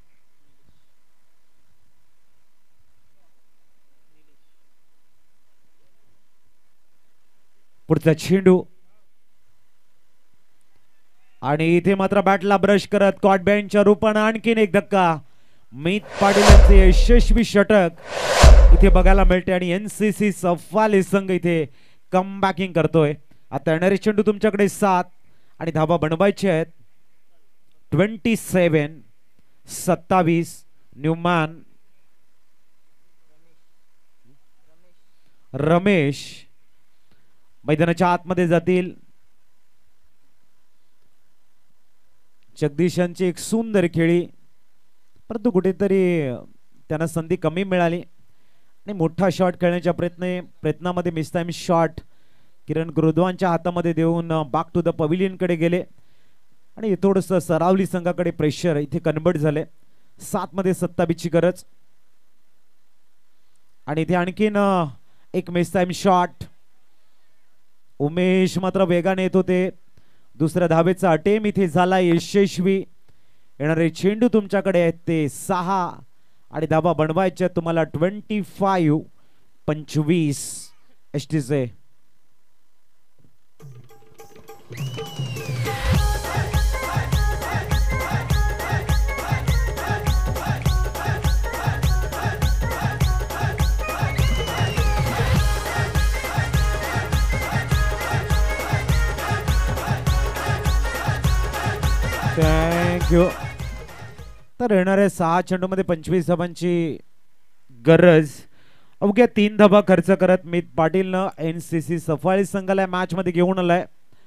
पुढचा चेंडू आणि इथे मात्र बॅटला ब्रश करत कॉट बँडच्या रूपानं आणखीन एक धक्का. मीत पाटील यांचे यशस्वी षटक इथे बघायला मिळते आणि एनसीसी सफाली संघ इथे कमबॅकिंग करतोय. आता येणारे चेंडू तुमच्याकडे सात आणि धावा बनवायचे आहेत. ट्वेंटी सेवन सत्तावीस. न्यूमॅन रमेश मैदानाच्या आतमध्ये जातील. जगदीशांची एक सुंदर खेळी परंतु कुठेतरी त्यांना संधी कमी मिळाली आणि मोठा शॉट खेळण्याच्या प्रयत्न प्रयत्नामध्ये मिस टाइम शॉट किरण गुरुद्वांच्या हातामध्ये देऊन बॅक टू द पवेलियन कडे गेले आणि थोडंसं सरावली संघाकडे प्रेशर इथे कन्वर्ट झाले. सात मध्ये सत्तावीस ची गरज आणि इथे आणखीन एक मिस टाइम शॉट. उमेश मात्र वेगाने येत होते. दुसऱ्या धावेचा अटेम इथे झाला यशस्वी. येणारे चेंडू तुमच्याकडे आहेत ते सहा आणि धावा बनवायच्या तुम्हाला ट्वेंटी फाईव्ह पंचवीस. एसटीचे थँक्यू. तर येणाऱ्या सहा चेंडूमध्ये पंचवीस धावांची गरज. अवघ्या तीन धावा खर्च करत मित पाटीलनं एन सी सी सफाळी संघाला मॅच मध्ये घेऊन आलाय.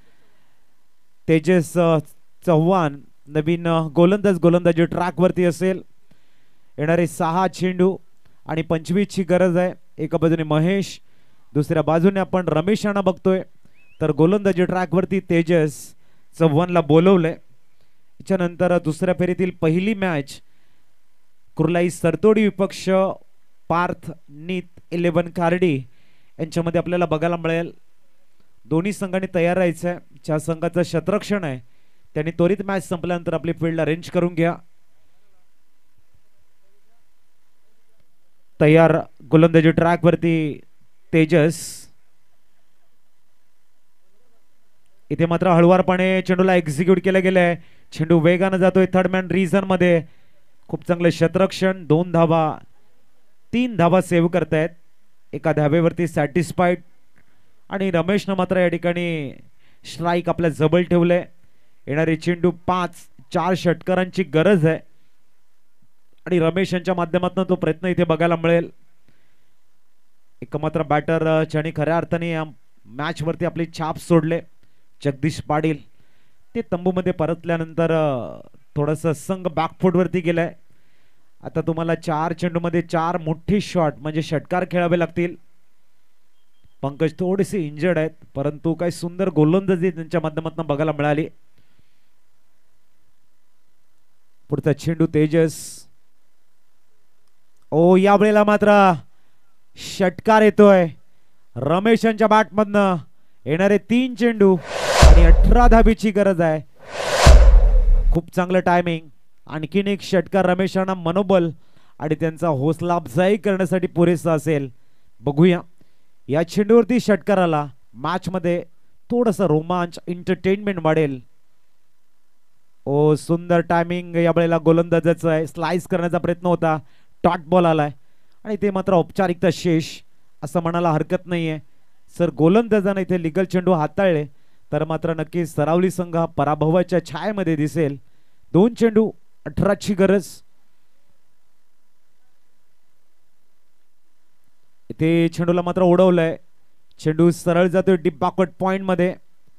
तेजस चव्हाण नवीन गोलंदाज गोलंदाजी ट्रॅक वरती असेल. येणारे सहा चेंडू आणि पंचवीस ची गरज आहे. एका बाजूने महेश, दुसऱ्या बाजूने आपण रमेश यांना बघतोय. तर गोलंदाजी ट्रॅक वरती तेजस चव्हाणला बोलवलंय. त्याच्यानंतर दुसऱ्या फेरीतील पहिली मॅच कुर्लाई सरतोडी विपक्ष पार्थ नीत इलेव्हन कार्डी यांच्यामध्ये आपल्याला बघायला मिळेल. दोन्ही संघांनी तयार राहायचं आहे. ज्या संघाचं शतरक्षण आहे त्यांनी त्वरित मॅच संपल्यानंतर आपली फील्ड अरेंज करून घ्या. तयार गोलंदाजी ट्रॅक वरती तेजस. इथे मात्र हळुवारपणे चेंडूला एक्झिक्यूट केलं गेलंय. चेंडू वेगानं जातोय थर्ड मॅन रिझन मध्ये. खूप चांगलं शतरक्षण. दोन धावा, तीन धावा सेव्ह करतायत. एका धावेवरती सॅटिस्फाईड. आणि रमेशनं मात्र या ठिकाणी स्ट्राईक आपल्या जवळ ठेवले. येणारे चेंडू पाच, चार षटकारांची गरज आहे आणि रमेश यांच्या माध्यमातून तो प्रयत्न इथे बघायला मिळेल. एक मात्र बॅटर ज्यांनी खऱ्या अर्थाने या मॅच वरती आपली छाप सोडले, जगदीश पाटील, ते तंबूमध्ये परतल्यानंतर थोडस संघ बॅकफूट वरती गेलाय. आता तुम्हाला चार चेंडूमध्ये चार मोठे शॉट म्हणजे षटकार खेळावे लागतील. पंकज थोडेसे इंजर्ड आहेत परंतु काही सुंदर गोलंदाजी त्यांच्या माध्यमातून बघायला मिळाली. पुढचा चेंडू तेजस. ओ या वेळेला मात्र षटकार येतोय रमेश यांच्या बॅट मधनं. येणारे तीन चेंडू आणि अठरा धाबीची गरज आहे. खूप चांगलं टायमिंग. आणखीन एक षटकार रमेशांना मनोबल आणि त्यांचा हौसला अफजाई करण्यासाठी पुरेसा असेल. बघूया या चेंडूवरती षटकाराला मॅच मध्ये थोडंसं रोमांच, एंटरटेनमेंट वाढेल. ओ सुंदर टायमिंग या वेळेला गोलंदाजाचा आहे. स्लाइस करण्याचा प्रयत्न होता, डॉट बॉल आलाय आणि ते मात्र औपचारिकता शेष असं म्हणायला हरकत नाहीये. सर गोलंदाजाने इथे लिगल चेंडू हाताळले तर मात्र नक्कीच सरावली संघ पराभवाच्या छायेमध्ये दिसेल. दोन चेंडू, अठराची गरज. इथे चेंडूला मात्र उडवलंय. चेंडू सरळ जातोय डीप बॅकवर्ड पॉइंट मध्ये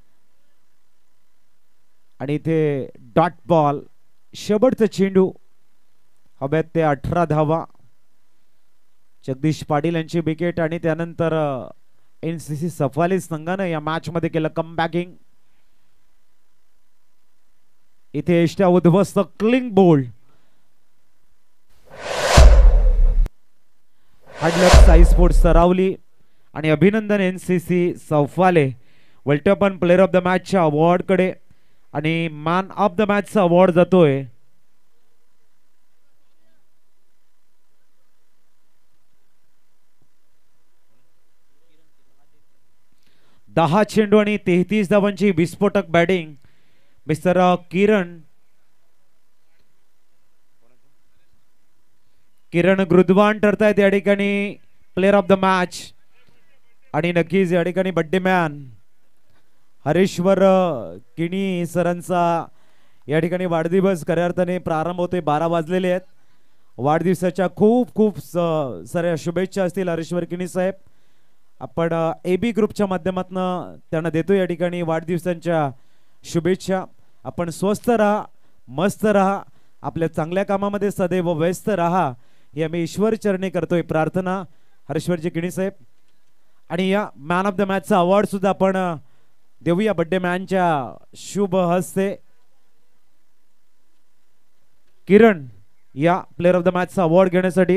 आणि इथे डॉट बॉल. शेवटचा चेंडू हव्यात ते अठरा धावा. जगदीश पाटील यांची विकेट आणि त्यानंतर एनसीसी सफाली संघाने या मॅच मध्ये केलं कमबॅकिंग. इथे एष्ट्या उद्ध्वस्त clean bowled. Hard luck Sai sports Saravali आणि अभिनंदन NCC Saphale world player of the मॅचच्या अवॉर्ड कडे. आणि मॅन ऑफ द मॅचचा अवॉर्ड जातोय दहा चेंडू आणि तेहतीस धावांची विस्फोटक बॅटिंग मिस्टर किरण किरण गुरुद्वान ठरतायत या ठिकाणी प्लेयर ऑफ द मॅच. आणि नक्कीच या ठिकाणी बड्डे मॅन हरेश्वर किणी सरांचा या ठिकाणी वाढदिवस खऱ्या अर्थाने प्रारंभ होते. बारा वाजलेले आहेत. वाढदिवसाच्या खूप खूप साऱ्या शुभेच्छा असतील हरेश्वर किणी साहेब. आपण ए बी ग्रुपच्या माध्यमातून त्यांना देतो या ठिकाणी वाढदिवसांच्या शुभेच्छा. आपण स्वस्थ राहा, मस्त राहा, आपल्या चांगल्या कामामध्ये सदैव व्यस्त राहा ही आम्ही ईश्वर चरणी करतोय प्रार्थना हरेश्वरजी किणी साहेब. आणि या मॅन ऑफ द मॅचचा अवॉर्ड सुद्धा आपण देऊया बड्डे मॅनच्या शुभ हस्ते. किरण या प्लेयर ऑफ द मॅचचा अवॉर्ड घेण्यासाठी.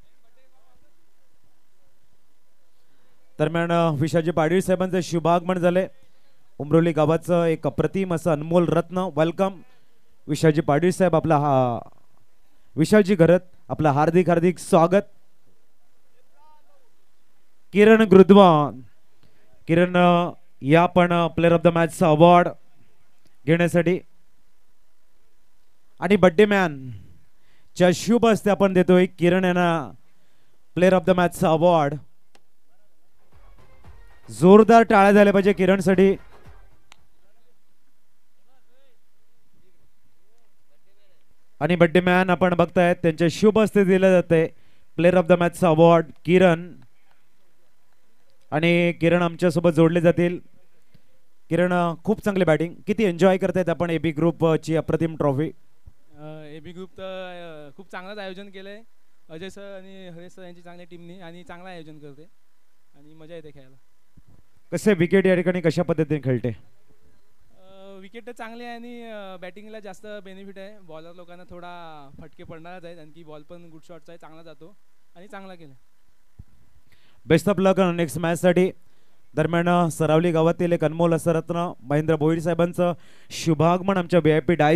दरम्यान विशाजी पाटील साहेबांचे शुभागमन झाले. उमरोली गावाचं एक अप्रतिम असं अनमोल रत्न. वेलकम विशाजी पाटील साहेब. आपला हा विशालजी घरत आपला हार्दिक हार्दिक स्वागत. किरण गुरुद्वान. किरण या पण प्लेयर ऑफ द मॅचचा अवॉर्ड घेण्यासाठी. आणि बड्डे मॅन च्या शुभ हस्ते आपण देतोय किरण यांना प्लेयर ऑफ द मॅचचा अवॉर्ड. जोरदार टाळ्या झाल्या पाहिजे किरणसाठी. आणि बड्डे मॅन आपण बघतायत त्यांच्या शुभ हस्ते दिलं जाते प्लेअर ऑफ द मॅचचा अवॉर्ड किरण, आणि किरण आमच्या सोबत जोडले जातील. किरण अ, खूप चांगली बॅटिंग, किती एन्जॉय करतायत आपण एबी ग्रुपची अप्रतिम ट्रॉफी. ए बी ग्रुप तर खूप चांगलंच आयोजन केलं आहे. अजय सर आणि हरेश सर यांची चांगल्या टीमनी आणि चांगलं आयोजन करते आणि मजा येते खेळायला. कसे विकेट या ठिकाणी कशा पद्धतीने खेळते? विकेट तर चांगली आहे आणि बॅटिंगला जास्त बेनिफिट आहे. बॉलर लोकांना थोडा फटके पडणारच आहेत, आणखी बॉल पण गुड शॉटचा आहे, चांगला जातो आणि चांगला केला. बेस्ट ऑफ लक नेक्स्ट मॅचसाठी. दरम्यान सरावली गावातील एक अनमोल असं रत्न महेंद्र भोईर साहेबांचं शुभागमन आमच्या व्ही आय पी डाय